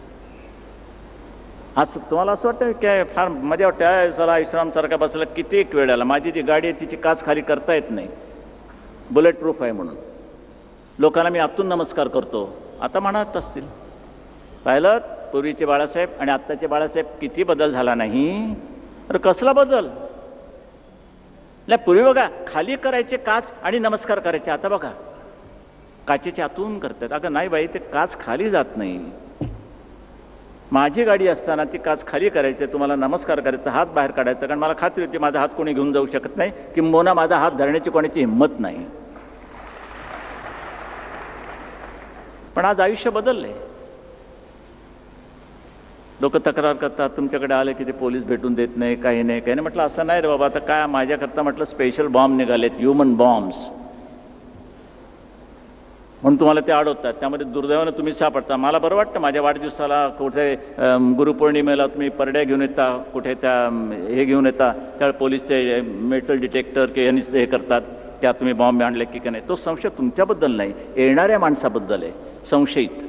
आज तुम्हाला असं वाटतं की फार मजा वाटते, चला विश्रामसारखा बसला. किती वेळ आला, माझी जी गाडी आहे तिची काच खाली करता येत नाही, बुलेट प्रूफ आहे म्हणून. लोकांना मी आतून नमस्कार करतो. आता म्हणत असतील, पाहिलं पूर्वीचे बाळासाहेब आणि आत्ताचे बाळासाहेब किती बदल झाला नाही. अरे कसला बदल. नाही, पूर्वी बघा खाली करायचे काच आणि नमस्कार करायचे. आता बघा काचेच्या आतून करतात. अगं नाही बाई, ते काच खाली जात नाही. माझी गाडी असताना ती काच खाली करायची, तुम्हाला नमस्कार करायचा, हात बाहेर काढायचा, कारण मला खात्री होती माझा हात कोणी घेऊन जाऊ शकत नाही, किंबहुना माझा हात धरण्याची कोणाची हिंमत नाही. पण आज आयुष्य बदललंय. लोक तक्रार करतात, तुमच्याकडे आले की ते पोलीस भेटून देत नाही, काही नाही. म्हटलं असं नाही रे बाबा, आता काय माझ्याकरता म्हटलं स्पेशल बॉम्ब निघालेत, ह्युमन बॉम्ब्स, म्हणून तुम्हाला ते अडवतात. त्यामध्ये दुर्दैवानं तुम्ही सापडता. मला बरं वाटतं, माझ्या वाढदिवसाला कुठे गुरुपौर्णिमेला तुम्ही परड्या घेऊन येता, कुठे त्या हे घेऊन येता, त्यावेळी पोलीस ते मेटल डिटेक्टर की यांनी हे करतात, त्यात तुम्ही बॉम्ब आणले की नाही. तो संशय तुमच्याबद्दल नाही, येणाऱ्या माणसाबद्दल आहे, संशयित.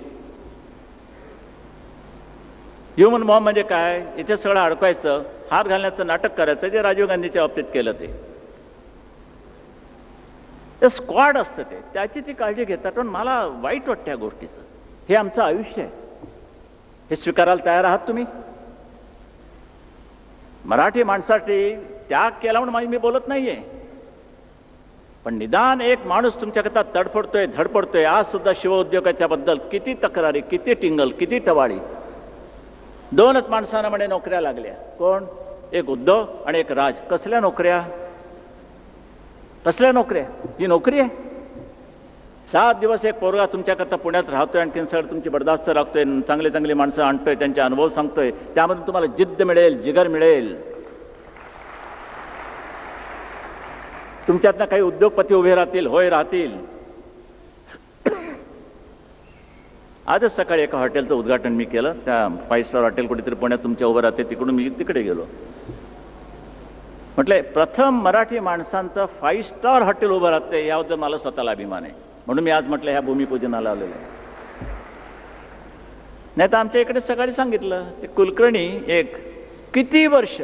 ह्युमन बॉम्ब म्हणजे काय, इथे सगळं अडकवायचं, हात घालण्याचं नाटक करायचं, जे राजीव गांधीच्या बाबतीत केलं ते स्क्वॉड असतं, ते त्याची ती काळजी घेतात. पण मला वाईट वाटतं या गोष्टीचं. हे आमचं आयुष्य आहे, हे स्वीकारायला तयार आहात तुम्ही? मराठी माणसासाठी त्याग केला म्हणून मी बोलत नाहीये, पण निदान एक माणूस तुमच्याकरता तडफडतोय, धडपडतोय. आज सुद्धा शिवउद्योगाच्या बद्दल किती तक्रारी, किती टिंगल, किती टवाळी. 2च माणसांना म्हणे नोकऱ्या लागल्या. कोण? एक उद्धव आणि एक राज. कसल्या नोकऱ्या, कसल्या नोकऱ्या? ही नोकरी आहे? 7 दिवस एक पोरगा तुमच्याकरता पुण्यात राहतोय, आणखीन सगळं तुमची बरदास्त राखतोय, चांगले चांगली माणसं आणतोय, त्यांचे अनुभव सांगतोय, त्यामधून तुम्हाला जिद्द मिळेल, जिगर मिळेल. तुमच्यातनं काही उद्योगपती उभे राहतील, होय राहतील. आजच सकाळी एका हॉटेलचं उद्घाटन मी केलं. त्या 5 स्टार हॉटेल कुठेतरी पुण्यात तुमच्या उभं राहते, तिकडून मी तिकडे गेलो. म्हटलं प्रथम मराठी माणसांचं 5 स्टार हॉटेल उभं राहते, याबद्दल मला स्वतःला अभिमान आहे. म्हणून मी आज म्हटलं ह्या भूमिपूजनाला आलेलो आहे. नाही तर आमच्या इकडे सकाळी सांगितलं, ते कुलकर्णी एक किती वर्ष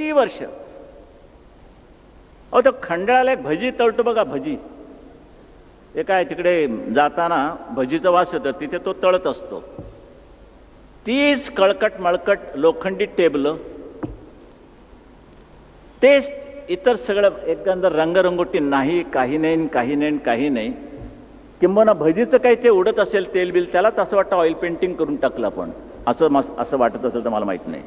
अहो, तो खंडाळ्याला एक भजी तळतो बघा, भजी. हे काय तिकडे जाताना भजीचा वास येतो, तिथे तो तळत असतो. 30 कळकट मळकट लोखंडी टेबल, तेच इतर सगळं एकंदर रंगरंगोटी नाही, काही नाही. किंबहुना भजीचं काही ते उडत असेल तेल बिल, त्यालाच असं वाटतं ऑइल पेंटिंग करून टाकलं आपण, असं वाटत असेल तर मला माहीत नाही.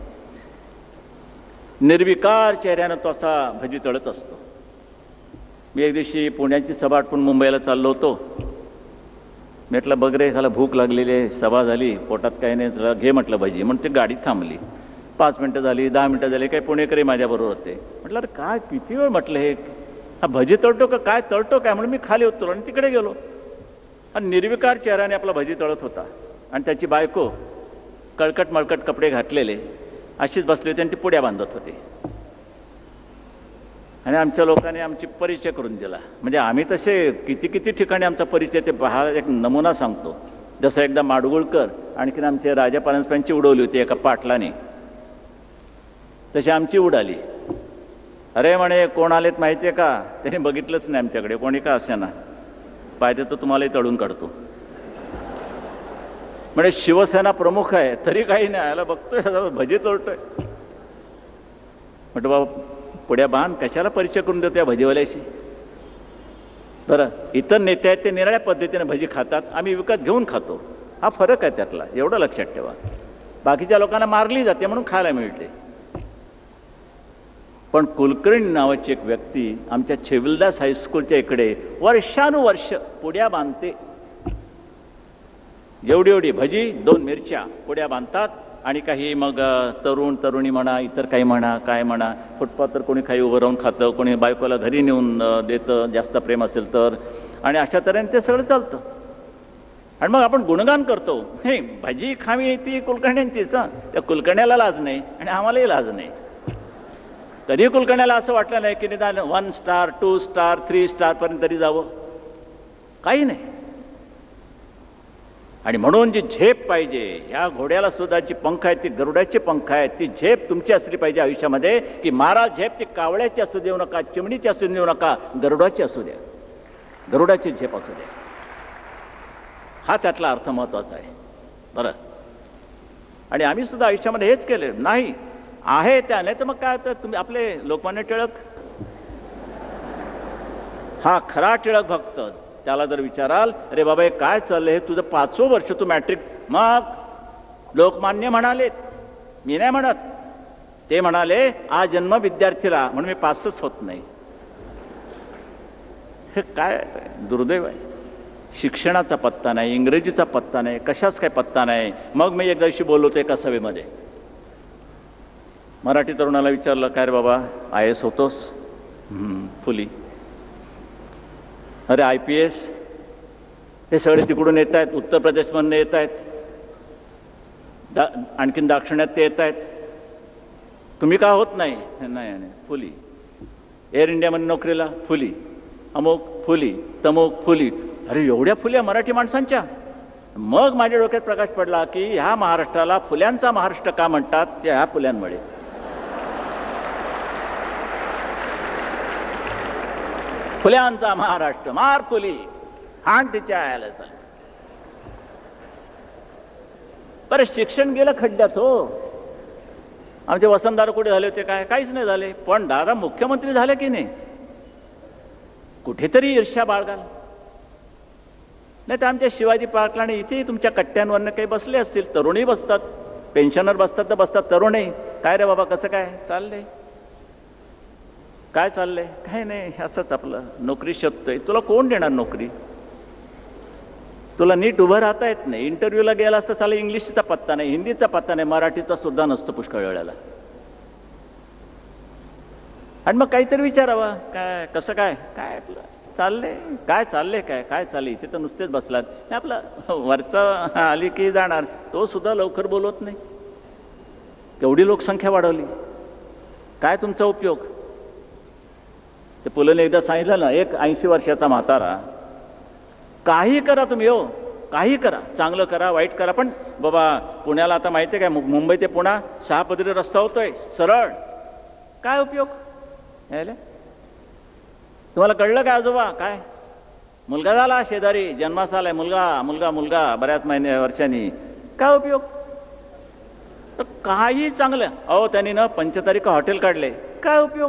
निर्विकार चेहऱ्यानं तो असा भजी तळत असतो. मी एक दिवशी पुण्याची सभा आटपून मुंबईला चाललो होतो. म्हटलं बघ रे, झाला भूक लागलेली आहे, सभा झाली, पोटात काही नाही, घे म्हटलं भजी. म्हणून ती गाडी थांबली. 5 मिनटं झाली, 10 मिनटं झाली, काही पुणेकरी माझ्याबरोबर होते. म्हटलं अरे काय किती वेळ म्हटलं, हे हा भजी तळतो का काय, तळतो काय? म्हणून मी खाली उतरलो आणि तिकडे गेलो. आणि निर्विकार चेहऱ्याने आपला भजी तळत होता. आणि त्याची बायको कळकट मळकट कपडे घातलेले अशीच बसली होती आणि ती पुड्या बांधत होती. आणि आमच्या लोकांनी आमची परिचय करून दिला. म्हणजे आम्ही तसे किती ठिकाणी आमचा परिचय, ते पहा एक नमुना सांगतो. जसं एकदा माडगुळकर आणखीन आमचे राजा परांजपेंची उडवली होती एका पाटलाने, तशी आमची उडाली. अरे म्हणे कोण आलेत माहिती आहे का? त्याने बघितलंच नाही आमच्याकडे, कोणी का असेना, पाहिजे तर तुम्हालाही तळून काढतो. म्हणजे शिवसेना प्रमुख आहे तरी काही नाही, याला बघतोय भजी तळतोय. म्हटलं बाबा पुढ्या बांध, कशाला परिचय करून देतो या भजीवाल्याशी? बरं, इतर नेते आहेत ते निराळ्या पद्धतीने भजी खातात, आम्ही विकत घेऊन खातो. हा फरक आहे त्यातला, एवढं लक्षात ठेवा. बाकीच्या लोकांना मारली जाते म्हणून खायला मिळते. पण कुलकर्णी नावाची एक व्यक्ती आमच्या छेविलदास हायस्कूलच्या इकडे वर्षानुवर्ष पुड्या बांधते. एवढी एवढी भजी 2 मिरच्या पुड्या बांधतात आणि काही मग तरुण तरुणी म्हणा, इतर काही म्हणा, काय म्हणा, फुटपाथवर कोणी काही उभं राहून खातं, कोणी बायकोला घरी नेऊन देतं जास्त प्रेम असेल तर, आणि अशा तऱ्हेने ते सगळं चालतं. आणि मग आपण गुणगान करतो, हे भजी खावी ती कुलकर्ण्यांचीच. त्या कुलकर्ण्याला लाज नाही आणि आम्हालाही लाज नाही. कधी कुलकर्ण्याला असं वाटलं नाही की निदान 1 स्टार 2 स्टार 3 स्टारपर्यंत तरी जावं, काही नाही. आणि म्हणून जी झेप पाहिजे, ह्या घोड्याला सुद्धा जी पंख आहेत ती गरुडाची पंख आहेत, ती झेप तुमची असली पाहिजे आयुष्यामध्ये, की महाराज झेप ती कावळ्याची असू देऊ नका, चिमणीची असू देऊ नका, गरुडाची असू द्या, गरुडाची झेप असू द्या. हा त्यातला अर्थ महत्वाचा आहे. बरं, आणि आम्ही सुद्धा आयुष्यामध्ये हेच केले नाही आहे त्या, नाही तर मग काय तर तुम्ही आपले लोकमान्य टिळक, हा खरा टिळक भक्त, त्याला जर विचाराल अरे बाबा हे काय चाललंय, तुझं 5वं वर्ष तू मॅट्रिक, मग लोकमान्य म्हणाले, मी नाही म्हणत, ते म्हणाले आ जन्म विद्यार्थीला, म्हणून मी पासच होत नाही. हे काय दुर्दैव आहे. शिक्षणाचा पत्ता नाही, इंग्रजीचा पत्ता नाही, कशाच काय पत्ता नाही. मग मी एक दिवशी बोललो होतो एका सभेमध्ये, मराठी तरुणाला विचारलं काय रे बाबा IAS होतोस? फुली. अरे IPS, हे सगळे तिकडून येत आहेत, उत्तर प्रदेशमधून येत आहेत, आणखीन दाक्षिणात ते येत आहेत, तुम्ही का होत नाही? नाही फुली. एअर इंडियामध्ये नोकरीला फुली, अमुक फुली, तमुक फुली. अरे एवढ्या फुल्या मराठी माणसांच्या? मग माझ्या डोक्यात प्रकाश पडला की ह्या महाराष्ट्राला फुल्यांचा महाराष्ट्र का म्हणतात, ते ह्या फुल्यांमुळे. फुल्यांचा महाराष्ट्र, मार फुली, हाण तिच्या आयला चाल. बरं, शिक्षण गेलं खड्ड्यात हो. आमचे वसंतदादा कुठे झाले होते? काय काहीच नाही झाले. पण दादा मुख्यमंत्री झाले की नाही? कुठेतरी ईर्ष्या बाळगाल. नाही तर आमच्या शिवाजी पार्कला आणि इथे तुमच्या कट्ट्यांवरनं काही बसले असतील, तरुणही बसतात, पेन्शनर बसतात तर बसतात, तरुणही. काय रे बाबा कसं काय चाललंय, काय चाललंय? काय नाही, असंच आपलं नोकरी शोधतोय. तुला कोण देणार नोकरी? तुला नीट उभं राहता येत नाही. इंटरव्ह्यूला गेला असता चालेल, इंग्लिशचा पत्ता नाही, हिंदीचा पत्ता नाही, मराठीचा सुद्धा नसतो पुष्कळ वेळेला. आणि मग काहीतरी विचारावं, काय कसं काय काय आपलं चाललंय, काय चाललंय, काय काय चाललंय. इथे तर नुसतेच बसलात. आपलं वरचं आली की जाणार, तो सुद्धा लवकर बोलवत नाही. केवढी लोकसंख्या वाढवली, काय तुमचा उपयोग? ते पुलंने एकदा सांगितलं ना, एक 80 वर्षाचा म्हातारा, काही करा तुम्ही हो, काही करा, चांगलं करा, वाईट करा, पण बाबा पुण्याला आता माहिती आहे काय, मुंबई ते पुणा 6 पदरी रस्ता होतोय सरळ, काय उपयोग? तुम्हाला कळलं काय आजोबा? काय मुलगा झाला शेजारी, जन्मास आलाय मुलगा, मुलगा मुलगा बऱ्याच वर्षांनी, काय उपयोग? तर काही चांगलं, अहो त्यांनी ना 5 हॉटेल काढले, काय उपयोग?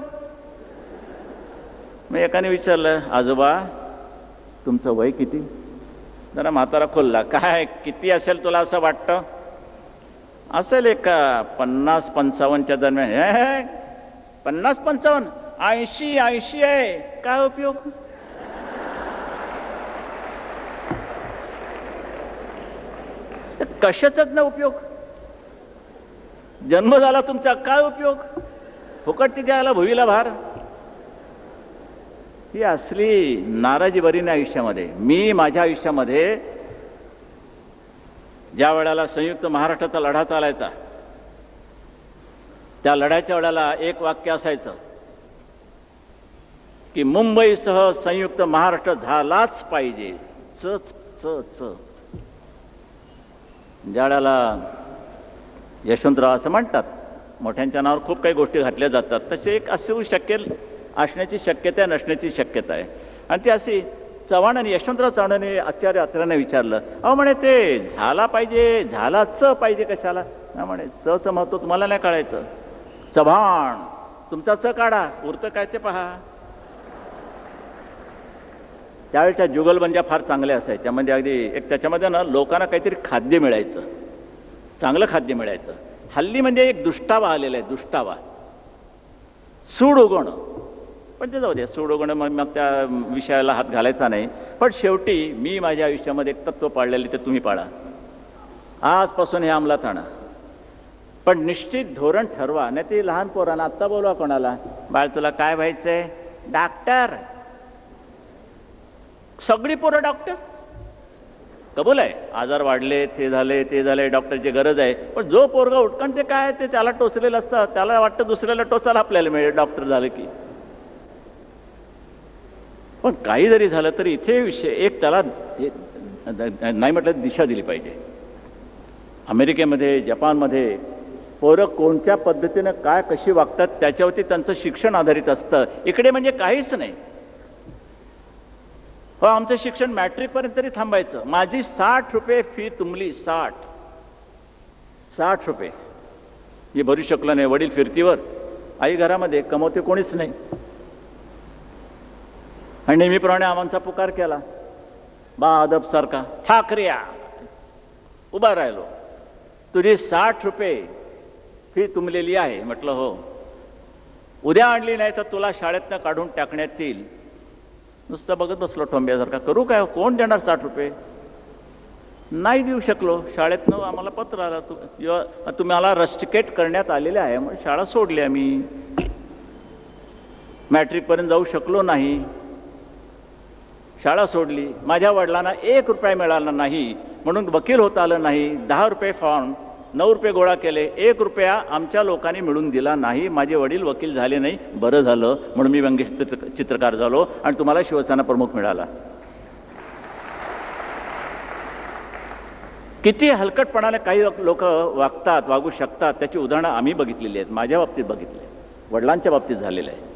मग एकाने विचारलं, आजोबा तुमचं वय किती? जरा म्हातारा खोलला, काय किती असेल तुला असं वाटतं? असेल एक 50-55च्या दरम्यान. 50-55? 80 आहे, काय उपयोग? कशाचाच ना उपयोग. जन्म झाला तुमचा, काय उपयोग? फुकट ती द्यायला भुवीला भार. ही असली नाराजी बरी नाही आयुष्यामध्ये. मी माझ्या आयुष्यामध्ये ज्या वेळेला संयुक्त महाराष्ट्राचा लढा चालायचा, त्या लढ्याच्या वेळेला एक वाक्य असायचं की मुंबईसह संयुक्त महाराष्ट्र झालाच पाहिजे. च च च ज्या वेळेला यशवंतराव असं म्हणतात, मोठ्यांच्या नावावर खूप काही गोष्टी घातल्या जातात, तसे एक असू शकेल, असण्याची शक्यता आहे, नसण्याची शक्यता आहे. आणि ती अशी चव्हाण आणि यशवंतराव चव्हाणांनी आचार्य अत्र्यांना विचारलं, अहो म्हणे ते झाला पाहिजे, झालाच पाहिजे कशाला? ना म्हणे चचं महत्व तुम्हाला नाही कळायचं. चव्हाण तुमचा च काढा, उरतं काय ते पहा. त्यावेळेच्या जुगलबंद्या फार चांगल्या असायच्या. म्हणजे अगदी एक त्याच्यामध्ये ना लोकांना काहीतरी खाद्य मिळायचं, चांगलं खाद्य मिळायचं. हल्ली म्हणजे एक दुष्टावा आलेला आहे, दुष्टावा. सूड उगवणं. पण ते जाऊ द्या, सूड उगवणं मग त्या विषयाला हात घालायचा नाही. पण शेवटी मी माझ्या आयुष्यामध्ये एक तत्त्व पाळलेले, ते तुम्ही पाळा. आजपासून हे अंमलात आणा. पण निश्चित धोरण ठरवा. नाही ते लहान पोरांना आत्ता बोलवा कोणाला, बाळ तुला काय व्हायचंय? डॉक्टर. सगळी पोरं डॉक्टर. कबूल आहे, आजार वाढले, ते झाले, ते झाले, डॉक्टरची गरज आहे. पण जो पोरगा उठकण ते काय ते त्याला टोचलेलं असतं, त्याला वाटतं दुसऱ्याला टोचायला आपल्याला मिळेल डॉक्टर झालं की. पण काही जरी झालं तरी इथे विषय एक त्याला नाही म्हटलं दिशा दिली पाहिजे. अमेरिकेमध्ये, जपानमध्ये पोरं कोणत्या पद्धतीनं काय कशी वागतात त्याच्यावरती त्यांचं शिक्षण आधारित असतं. इकडे म्हणजे काहीच नाही. हो, आमचं शिक्षण मॅट्रिकपर्यंत तरी थांबायचं. माझी 60 रुपये फी तुंबली. 60 रुपये मी भरू शकलो नाही. वडील फिरतीवर, आई घरामध्ये, कमवते कोणीच नाही. आणि नेहमीप्रमाणे आम्हाचा पुकार केला, बा अदब सारखा, ठाकऱ्या. उभा राहिलो. तुझी 60 रुपये फी तुंबलेली आहे. म्हटलं हो. उद्या आणली नाही तर तुला शाळेतनं काढून टाकण्यात येईल. नुसतं बघत बसलो ठोंब्यासारखा. करू काय, कोण देणार 60 रुपये? नाही देऊ शकलो. शाळेतनं आम्हाला पत्र आलं, तुम्हाला रस्टिकेट करण्यात आलेले आहे. मग शाळा सोडली आम्ही. मॅट्रिकपर्यंत जाऊ शकलो नाही, शाळा सोडली. माझ्या वडिलांना 1 रुपया मिळाला नाही म्हणून वकील होता आलं नाही. 10 रुपये फॉर्म, 9 रुपये गोळा केले. 1 रुपया आमच्या लोकांनी मिळून दिला नाही. माझे वडील वकील झाले नाही. बरं झालं, म्हणून मी व्यंगचित्रकार झालो आणि तुम्हाला शिवसेना प्रमुख मिळाला. किती हलकटपणाने काही लोक वागतात, वागू शकतात, त्याची उदाहरणं आम्ही बघितलेली आहेत. माझ्या बाबतीत बघितले, वडिलांच्या बाबतीत झालेलं आहे.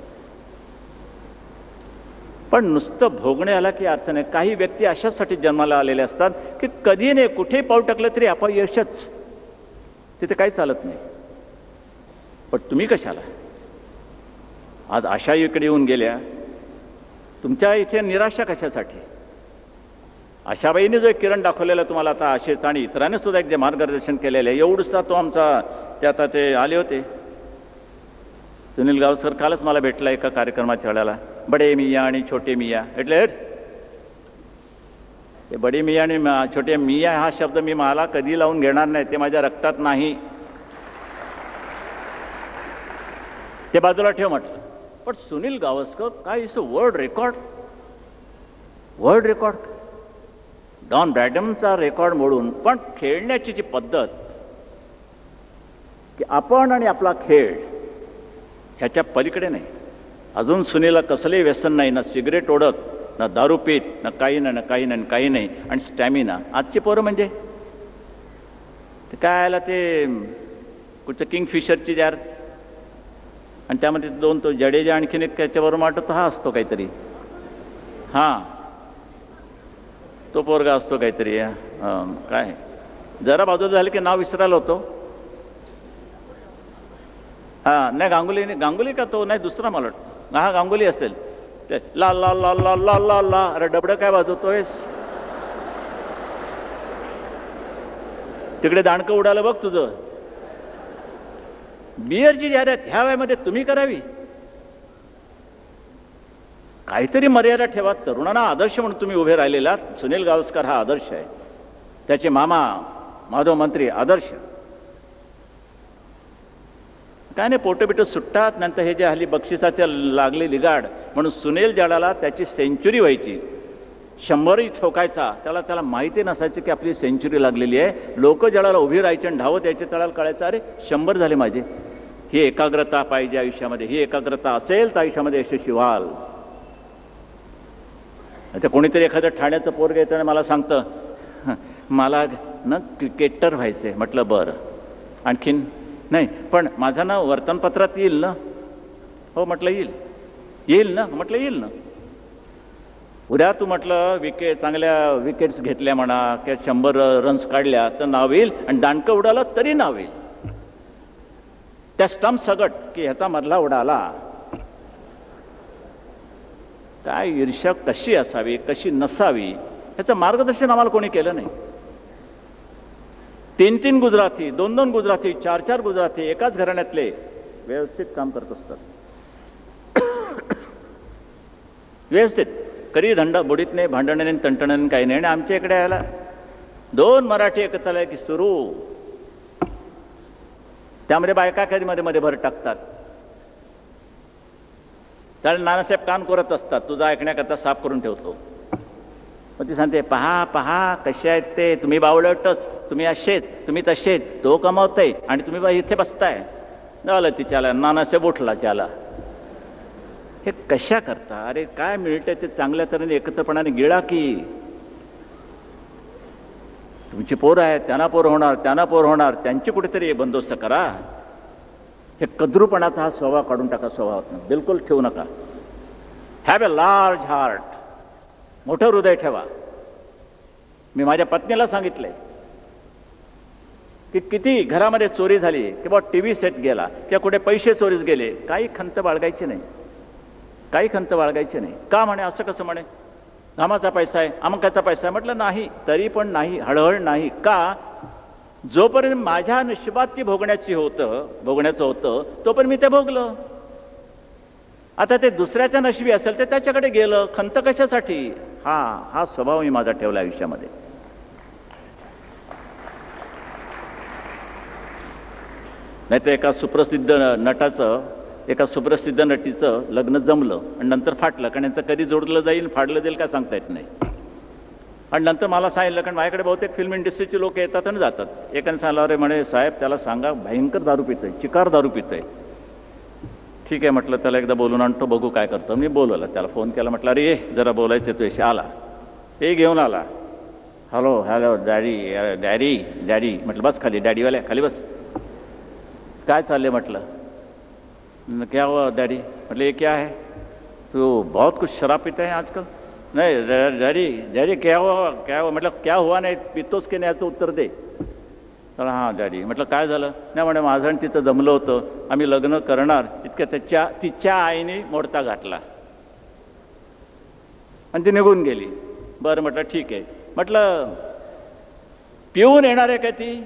पण नुसतं भोगणे आला की अर्थ नाही. काही व्यक्ती अशासाठी जन्माला आलेले असतात की कधी नाही कुठे पाऊल टाकलं तरी अपयशच, तिथे काही चालत नाही. पण तुम्ही कशाला आज आशा इकडे येऊन गेल्या? तुमच्या इथे निराशा कशासाठी? आशाबाईने जो एक किरण दाखवलेला तुम्हाला आता आशेचा, आणि इतरांनी सुद्धा एक जे मार्गदर्शन केलेलं आहे, एवढंच तो आमचा ते आता ते आले होते सुनील गावस्कर. कालच मला भेटला एका कार्यक्रमाच्या वेळेला. बडे मिया आणि छोटे मिया. એટલે ते बडे मिया आणि छोटे मिया हा शब्द मी मला कधी लावून घेणार नाही. ते माझ्या रक्तात नाही. ते बाजूला ठेव म्हटलं. पण सुनील गावस्कर काय is world record, world record, Don ब्रॅडमचा रेकॉर्ड मोडून. पण खेळण्याची जी पद्धत की आपण आणि आपला खेळ ह्याच्या पलीकडे नाही. अजून सुनीला कसले व्यसन नाही, ना सिगरेट ओढत, ना दारू पीत, ना काही नाही, ना काही नाही, काही नाही. आणि स्टॅमिना. आजची पोरं म्हणजे ते काय आला ते कुठचं किंगफिशरची जार, आणि त्यामध्ये 2 तो जडेजा, आणखीन एक त्याच्याबरोबर वाटत हा असतो काहीतरी. हां, तो पोरगा असतो काहीतरी. काय जरा बाजूला झालं की नाव विसरायला होतो. हां, नाही गांगुली का तो नाही, दुसरा मला वाटतं. हा गांगुली असेल ते. ला ला ला ला ला ला ला. अरे डबडं काय वाजवतोयस? तिकडे दाणकं उडालं बघ तुझं. बिअरची जाहिरात ह्या वयामध्ये तुम्ही करावी? काहीतरी मर्यादा ठेवा. तरुणांना आदर्श म्हणून तुम्ही उभे राहिलेला. सुनील गावस्कर हा आदर्श आहे. त्याचे मामा माधव मंत्री आदर्श. काय नाही, पोटबिटं सुटतात. नंतर हे जे हल्ली बक्षिसाच्या लागले लिगाड म्हणून सुनील जाडाला त्याची सेंचुरी व्हायची, 100 ठोकायचा. त्याला माहिती नसायची की आपली सेंचुरी लागलेली आहे. लोक जाडाला उभी राहायचे आणि धावत यायचे. त्याला कळायचं अरे 100 झाले माझे. ही एकाग्रता पाहिजे आयुष्यामध्ये. ही एकाग्रता असेल तर आयुष्यामध्ये यशस्वी व्हाल. आता कोणीतरी एखादं ठाण्याचं पोरगं येतं आणि मला सांगतं मला ना क्रिकेटर व्हायचं. म्हटलं बरं, आणखीन? नाही, पण माझं नाव वर्तमानपत्रात येईल ना? हो म्हटलं येईल ना. म्हटलं येईल ना. उद्या तू म्हटलं चांगल्या विकेट्स घेतल्या म्हणा किंवा 100 रन्स काढल्या तर नाव येईल. आणि दांडकं उडालं तरी नाव येईल. त्या स्टंप सगट की ह्याचा मधला उडाला. काय ईर्ष्या कशी असावी, कशी नसावी, ह्याचं मार्गदर्शन आम्हाला कोणी केलं नाही. 3 गुजराती, 2 गुजराती, 4 गुजराती एकाच घराण्यातले व्यवस्थित काम करत असतात. व्यवस्थित, कधी बुडीत नाही, भांडण नाही, तंटण नाही, काही नाही. आणि आमच्या इकडे यायला 2 मराठी एकत्र आले की सुरू, त्यामध्ये बायका कधी मध्ये मध्ये भर टाकतात. त्याला नानासाहेब कान करत असतात, तुझा ऐकण्याकरता साफ करून ठेवतो. मग ती सांगते, पहा पहा कसे आहेत ते, तुम्ही बावळटच, तुम्ही असेच, तुम्ही तसेच, तो कमावताय आणि तुम्ही बा इथे बसताय. झालं तिच्याला, नानासाहेब उठला त्याला. हे कशा करता? अरे काय मिळतंय ते चांगल्या तऱ्हेने एकत्रपणाने गिळा की. तुमची पोरं आहेत, त्यांना पोरं होणार, त्यांना पोरं होणार, त्यांची कुठेतरी बंदोबस्त करा. हे कद्रूपणाचा हा स्वभाव काढून टाका स्वभावातून, बिलकुल ठेवू नका. हॅव अ लार्ज हार्ट, मोठं हृदय ठेवा. मी माझ्या पत्नीला सांगितलंय की किती घरामध्ये चोरी झाली किंवा टीव्ही सेट गेला किंवा कुठे पैसे चोरीस गेले, काही खंत बाळगायची नाही, काही खंत बाळगायची नाही. का म्हणे, असं कसं म्हणे, घामाचा पैसा आहे, अमकाचा पैसा आहे. म्हटलं नाही, तरी पण नाही, हळहळ नाही. का? जोपर्यंत माझ्या नशिबात ती भोगण्याचं होतं तोपर्यंत मी ते भोगलं. आता ते दुसऱ्याच्या नशिबी असेल ते त्याच्याकडे गेलं, खंत कशासाठी? हा स्वभाव मी माझा ठेवला आयुष्यामध्ये. नाही तर एका सुप्रसिद्ध नटीचं लग्न जमलं आणि नंतर फाटलं, कारण यांचं कधी जोडलं जाईल फाडलं जाईल काय सांगता येत नाही. आणि नंतर मला सांगितलं, कारण माझ्याकडे बहुतेक फिल्म इंडस्ट्रीचे लोक येतात आणि जातात. एकाने सांगितलं, अरे म्हणे साहेब त्याला सांगा भयंकर दारू पितोय, चिकार दारू पितोय. ठीक आहे म्हटलं, त्याला एकदा बोलून आणतो, बघू काय करतो. मी बोलवलं, त्याला फोन केला, म्हटलं अरे ये जरा बोलायचं तुझ्याशी. आला, ते घेऊन आला. हॅलो डॅडी म्हटलं बस खाली, डॅडीवाल्या खाली बस. काय चालले म्हटलं. क्या हुआ डैडी? मतलब ये क्या है, तो बहुत कुछ शराब पीते हैं आजकल. नहीं डैडी क्या हुआ मतलब क्या हुआ नाही, पितोस की नाही याचं उत्तर दे. तर हां डॅडी. म्हटलं काय झालं? नाही म्हणे माझं आणि तिचं जमलं होतं, आम्ही लग्न करणार इतक्या तिच्या आईने मोडता घातला आणि ती निघून गेली. बरं म्हटलं ठीक आहे. म्हटलं पिऊन येणार आहे काय ती?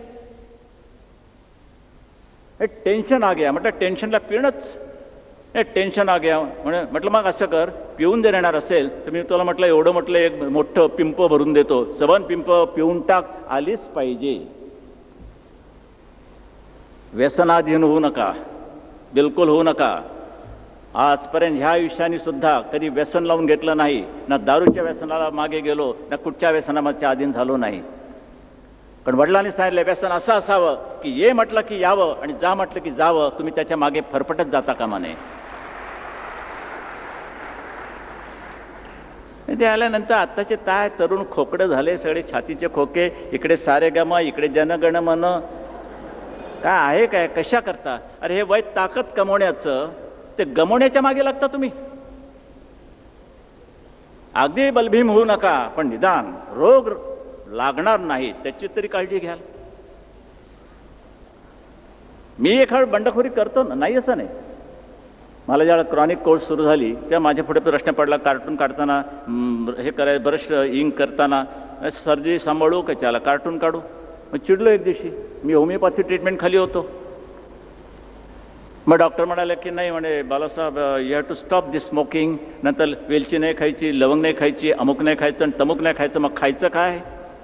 टेन्शन आ गया. म्हटलं टेन्शनला पिणंच, टेन्शन आ गया. म्हटलं मग असं कर, पिऊन जर येणार असेल तर मी तुला म्हटलं एवढं म्हटलं एक मोठं पिंप भरून देतो, 7 पिंप पिऊन टाक, आलीच पाहिजे. व्यसनाधीन होऊ नका, बिलकुल होऊ नका. आजपर्यंत ह्या आयुष्याने सुद्धा कधी व्यसन लावून घेतलं नाही, ना दारूच्या व्यसनाला मागे गेलो, ना कुठच्या व्यसनाच्या अधीन झालो नाही. पण वडिलांनी सांगितलं व्यसन असं असावं की ये म्हटलं की यावं आणि जा म्हटलं की जावं, तुम्ही त्याच्या मागे फरफटत जाता कामा नये. ते आल्यानंतर आत्ताचे काय तरुण खोकडं झाले, सगळे छातीचे खोके, इकडे सारे गम, इकडे जनगण मन. काय आहे काय, कशा करता? अरे हे वय ताकद कमवण्याचं, ते गमवण्याच्या मागे लागता तुम्ही. अगदी बलभीम होऊ नका, पण निदान रोग लागणार नाही त्याची तरी काळजी घ्याल. मी एखाद बंडखोरी करतो ना, नाही असं नाही. मला ज्यावेळेला क्रॉनिक कोर्स सुरू झाली तेव्हा माझ्या पुढे प्रश्न पडला, कार्टून काढताना हे करायचं, ब्रश इंक करताना सर्जरी सांभाळू का त्याला कार्टून काढू? मग चिडलो एक दिवशी. मी होमिओपॅथी ट्रीटमेंट खाली होतो. मग डॉक्टर म्हणाले की नाही म्हणे Balasaheb you have to stop this smoking. नंतर वेलची नाही खायची, लवंग नाही खायची, अमुक नाही खायचं आणि तमुक नाही खायचं. मग खायचं काय?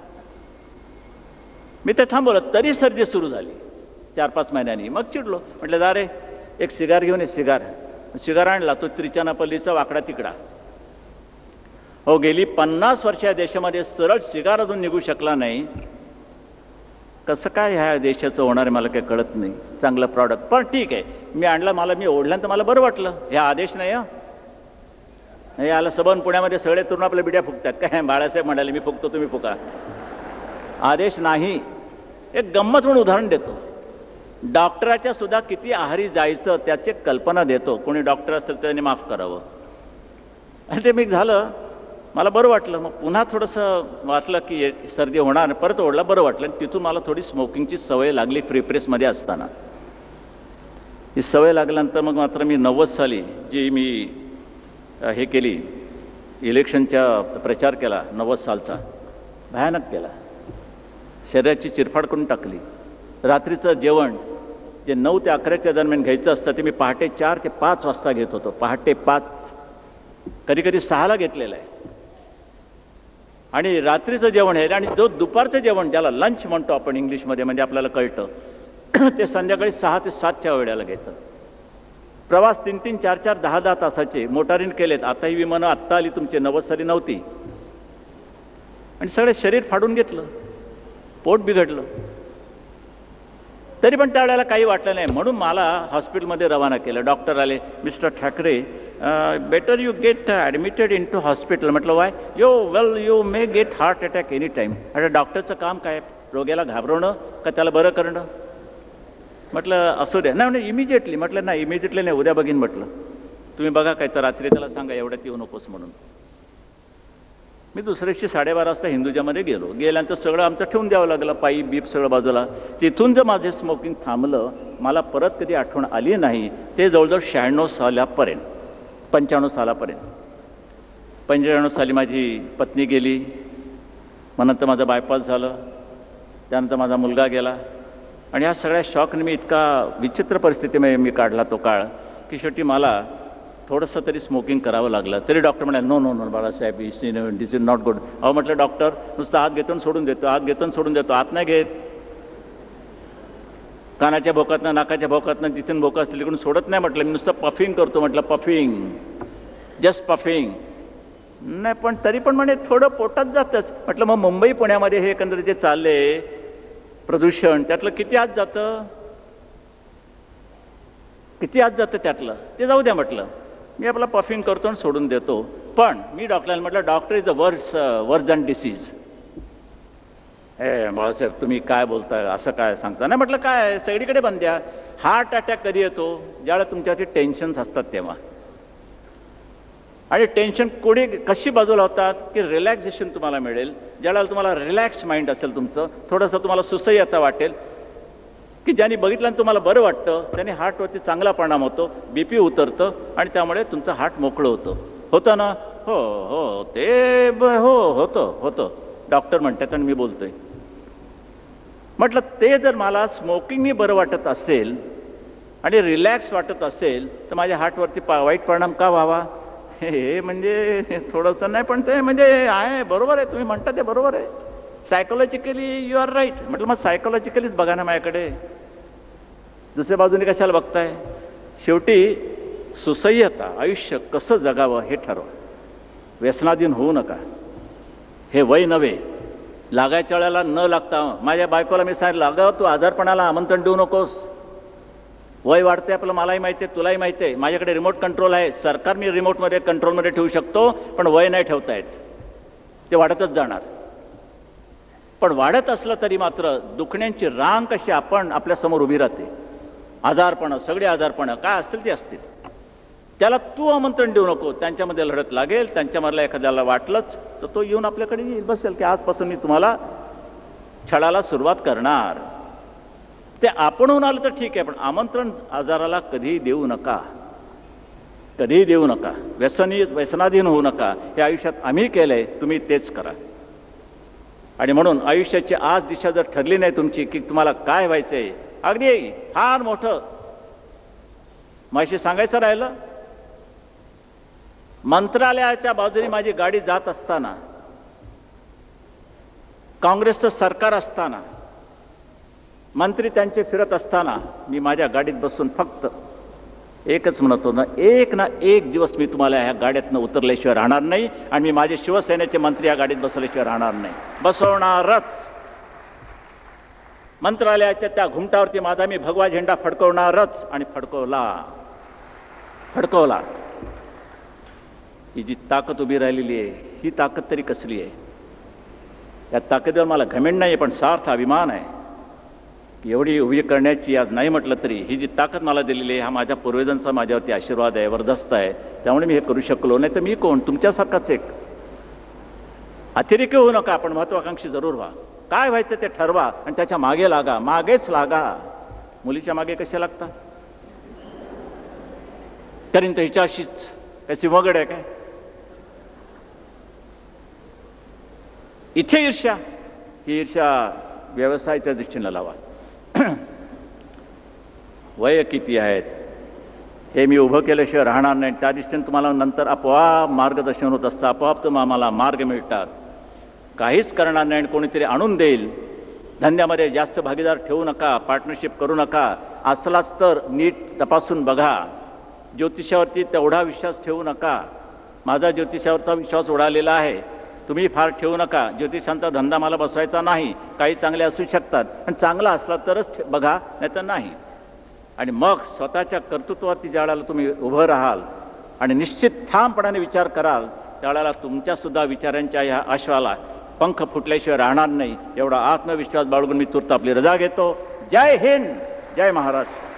मी ते थांबवलं, तरी सर्दी सुरू झाली 4-5 महिन्यांनी. मग चिडलो, म्हटलं जा रे एक सिगार घेऊन ये. सिगार आणला, तो त्रिचानापल्लीचा वाकडा तिकडा. हो, गेली 50 वर्ष या देशामध्ये सरळ सिगार अजून निघू शकला नाही. कसं काय ह्या देशाचं होणार आहे मला काही कळत नाही. चांगलं प्रॉडक्ट पण ठीक आहे, मी आणलं, मी ओढल्यानंतर मला बरं वाटलं. हे आदेश नाही हे आलं सबन पुण्यामध्ये सगळे तरुण आपल्या बिड्या फुकतात. काय बाळासाहेब म्हणाले मी फुकतो तुम्ही फुका, आदेश नाही. एक गंमत म्हणून उदाहरण देतो. डॉक्टराच्या सुद्धा किती आहारी जायचं त्याची कल्पना देतो. कोणी डॉक्टर असेल तर त्यांनी माफ करावं. आणि ते मी झालं, मला बरं वाटलं. मग पुन्हा थोडंसं वाटलं की सर्दी होणार, परत ओढला, बरं वाटलं. आणि तिथून मला थोडी स्मोकिंगची सवय लागली फ्री प्रेसमध्ये असताना. ही सवय लागल्यानंतर मग मात्र मी 90 साली जी मी हे केली, इलेक्शनचा प्रचार केला 90 सालचा, भयानक केला. शरीराची चिरफाड करून टाकली. रात्रीचं जेवण जे 9 ते 11च्या दरम्यान घ्यायचं असतं ते मी पहाटे 4 ते 5 वाजता घेत होतो. पहाटे 5. कधी कधी 6ला घेतलेला आहे. आणि रात्रीचं जेवण आहे आणि जो दुपारचं जेवण ज्याला लंच म्हणतो आपण इंग्लिशमध्ये, म्हणजे आपल्याला कळतं, ते संध्याकाळी 6 ते 7च्या वेळेला घ्यायचं. प्रवास 3-3, 4-4, 10-10 तासाचे मोटारीन केलेत. आता ही विमानं आत्ता आली, तुमची 90 साली नव्हती. आणि सगळे शरीर फाडून घेतलं, पोट बिघडलं. तरी पण त्यावेळेला काही वाटलं नाही, म्हणून मला हॉस्पिटलमध्ये रवाना केलं. डॉक्टर आले, mister Thackeray better you get admitted into hospital. म्हटलं why? You may get heart attack any time. आता डॉक्टरचं काम काय? रोग्याला घाबरवणं का त्याला बरं करणं? म्हटलं असू द्या. नाही इमिजिएटली. म्हटलं नाही इमिजिएटली नाही, उद्या बघीन. म्हटलं तुम्ही बघा काय तर रात्री त्याला सांगा एवढ्यात येऊ नकोस म्हणून. मी दुसऱ्या दिवशी 12:30 वाजता हिंदुजामध्ये गेलो. गेल्यानंतर सगळं आमचं ठेवून द्यावं लागलं, पाईप बीप सगळं बाजूला. तिथून जर माझे स्मोकिंग थांबलं, मला परत कधी आठवण आली नाही. ते जवळजवळ 96 सालापर्यंत, 95 सालापर्यंत. 95 साली माझी पत्नी गेली, मग नंतर माझा बायपास झालं, त्यानंतर माझा मुलगा गेला. आणि ह्या सगळ्या शॉकने मी इतका विचित्र परिस्थितीमध्ये मी काढला तो काळ की शेवटी मला थोडंसं तरी स्मोकिंग करावं लागलं. तरी डॉक्टर म्हणाले no no no Balasaheb, this is not good. अहो म्हटलं डॉक्टर, नुसतं हात घेतो सोडून देतो, हात घेतो सोडून देतो, हात नाही घेत. कानाच्या भोकातनं, नाकाच्या भोकातनं, जिथून भोका असतील तिकडून सोडत नाही. म्हटलं मी नुसतं पफिंग करतो. म्हटलं पफिंग, जस्ट पफिंग. नाही पण तरी पण म्हणे थोडं पोटात जातंच. म्हटलं मग मुंबई पुण्यामध्ये हे एकंदरीत जे चालले प्रदूषण, त्यातलं किती आत जातं? किती आत जातं त्यातलं? ते जाऊ द्या. म्हटलं मी आपला पफिंग करतो आणि सोडून देतो. पण मी डॉक्टरला म्हटलं डॉक्टर इज अ वर्स दॅन डिसीज. बाळासाहेब तुम्ही काय बोलताय, असं काय सांगता? नाही म्हटलं काय सगळीकडे बंद्या. हार्ट अटॅक कधी येतो? ज्यावेळेला तुमच्यावरती टेन्शन्स असतात तेव्हा. आणि टेन्शन कोणी कशी बाजूला होतात की रिलॅक्सेशन तुम्हाला मिळेल. ज्यावेळेला तुम्हाला रिलॅक्स माइंड असेल तुमचं, थोडंसं तुम्हाला सुसह्यता वाटेल, की ज्यांनी बघितलं तुम्हाला बरं वाटतं, त्याने हार्टवरती चांगला परिणाम होतो, BP उतरतं आणि त्यामुळे तुमचं हार्ट मोकळं होतं. होतं ना? हो हो ते हो होतं. डॉक्टर म्हणतात आणि मी बोलतोय. म्हटलं ते जर मला स्मोकिंगनी बरं वाटत असेल आणि रिलॅक्स वाटत असेल तर माझ्या हार्टवरती वाईट परिणाम का व्हावा? हे म्हणजे थोडंसं नाही, पण ते म्हणजे आहे, बरोबर आहे तुम्ही म्हणता ते बरोबर आहे. Psychologically you are right. म्हटलं मग सायकोलॉजिकलीच बघा ना माझ्याकडे, दुसऱ्या बाजूने कशाला बघताय? शेवटी सुसह्यता, आयुष्य कसं जगावं हे ठरवा. व्यसनाधीन होऊ नका. हे वय नव्हे. लागायच्या वेळेला न लागता. माझ्या बायकोला मी सांगितलं अगं तू आजारपणाला आमंत्रण देऊ नकोस. वय वाढते आपलं, मलाही माहिती आहे, तुलाही माहिती आहे. माझ्याकडे रिमोट कंट्रोल आहे. सरकार मी रिमोटमध्ये कंट्रोलमध्ये ठेवू शकतो, पण वय नाही ठेवता येत. ते वाढतच जाणार. पण वाढत असलं तरी मात्र दुखण्यांची रांग कशी आपण आपल्यासमोर उभी राहते. आजारपणं, सगळे आजारपणं काय असतील ते असतील. त्याला तू आमंत्रण देऊ नको. त्यांच्यामध्ये लढत लागेल. त्यांच्यामधला एखाद्याला वाटलंच तर तो येऊन आपल्याकडे येईल, बसेल की आजपासून मी तुम्हाला छळाला सुरुवात करणार. ते आपणहून आलं तर ठीक आहे, पण आमंत्रण आजाराला कधी देऊ नका. कधीही देऊ नका. व्यसनाधीन होऊ नका. हे आयुष्यात आम्ही केलंय, तुम्ही तेच करा. आणि म्हणून आयुष्याची आज दिशा जर ठरली नाही तुमची की तुम्हाला काय व्हायचंय, अगदी फार मोठं माझी सांगायचं राहिलं, मंत्रालयाच्या बाजूने माझी गाडी जात असताना, काँग्रेसचं सरकार असताना, मंत्री त्यांचे फिरत असताना मी माझ्या गाडीत बसून फक्त एकच म्हणत होतो, एक ना एक दिवस मी तुम्हाला ह्या गाड्यातनं उतरल्याशिवाय राहणार नाही आणि मी माझे शिवसेनेचे मंत्री या गाडीत बसवल्याशिवाय राहणार नाही. बसवणारच. मंत्रालयाच्या त्या घुमटावरती माझा मी भगवा झेंडा फडकवणारच. आणि फडकवला. ही जी ताकद उभी राहिलेली आहे, ही ताकद तरी कसली आहे? या ताकदीवर मला घमेंड नाही, पण सार्थ अभिमान आहे की एवढी उभी करण्याची आज नाही म्हटलं तरी ही जी ताकद मला दिलेली आहे, हा माझ्या पूर्वजांचा माझ्यावरती आशीर्वाद आहे, वरदस्त आहे. त्यामुळे मी हे करू शकलो. नाही तर मी कोण? तुमच्यासारखाच एक. अतिरेकी होऊ नका, पण महत्वाकांक्षी जरूर व्हा. काय व्हायचं ते ठरवा आणि त्याच्या मागे लागा. मागेच लागा. मुलीच्या मागे कशा लागता? तरी तर हिच्याशीच त्याची वगड आहे काय? इथे ईर्ष्या, ही ईर्ष्या व्यवसायाच्या दृष्टीनं लावा. वय किती आहेत, हे मी उभं केल्याशिवाय राहणार नाही. त्या दृष्टीने तुम्हाला नंतर आपोआप मार्गदर्शन होत असतं, आपोआप तुम्हाला मार्ग मिळतात. काहीच करणार नाही आणि कोणीतरी आणून देईल. धंद्यामध्ये जास्त भागीदार ठेवू नका, पार्टनरशिप करू नका. असलाच तर नीट तपासून बघा. ज्योतिषावरती तेवढा विश्वास ठेवू नका. माझा ज्योतिषावरचा विश्वास उडालेला आहे, तुम्ही फार ठेवू नका. ज्योतिषांचा धंदा मला बसवायचा नाही. काही चांगले असू शकतात आणि चांगला असला तरच बघा, नाही तर नाही. आणि मग स्वतःच्या कर्तृत्वावरती ज्या वेळेला तुम्ही उभं राहाल आणि निश्चित ठामपणाने विचार कराल, त्यावेळेला तुमच्यासुद्धा विचारांच्या ह्या आश्वाला पंख फुटल्याशिवाय राहणार नाही. एवढा आत्मविश्वास बाळगून मी तूर्त आपली रजा घेतो. जय हिंद, जय महाराष्ट्र.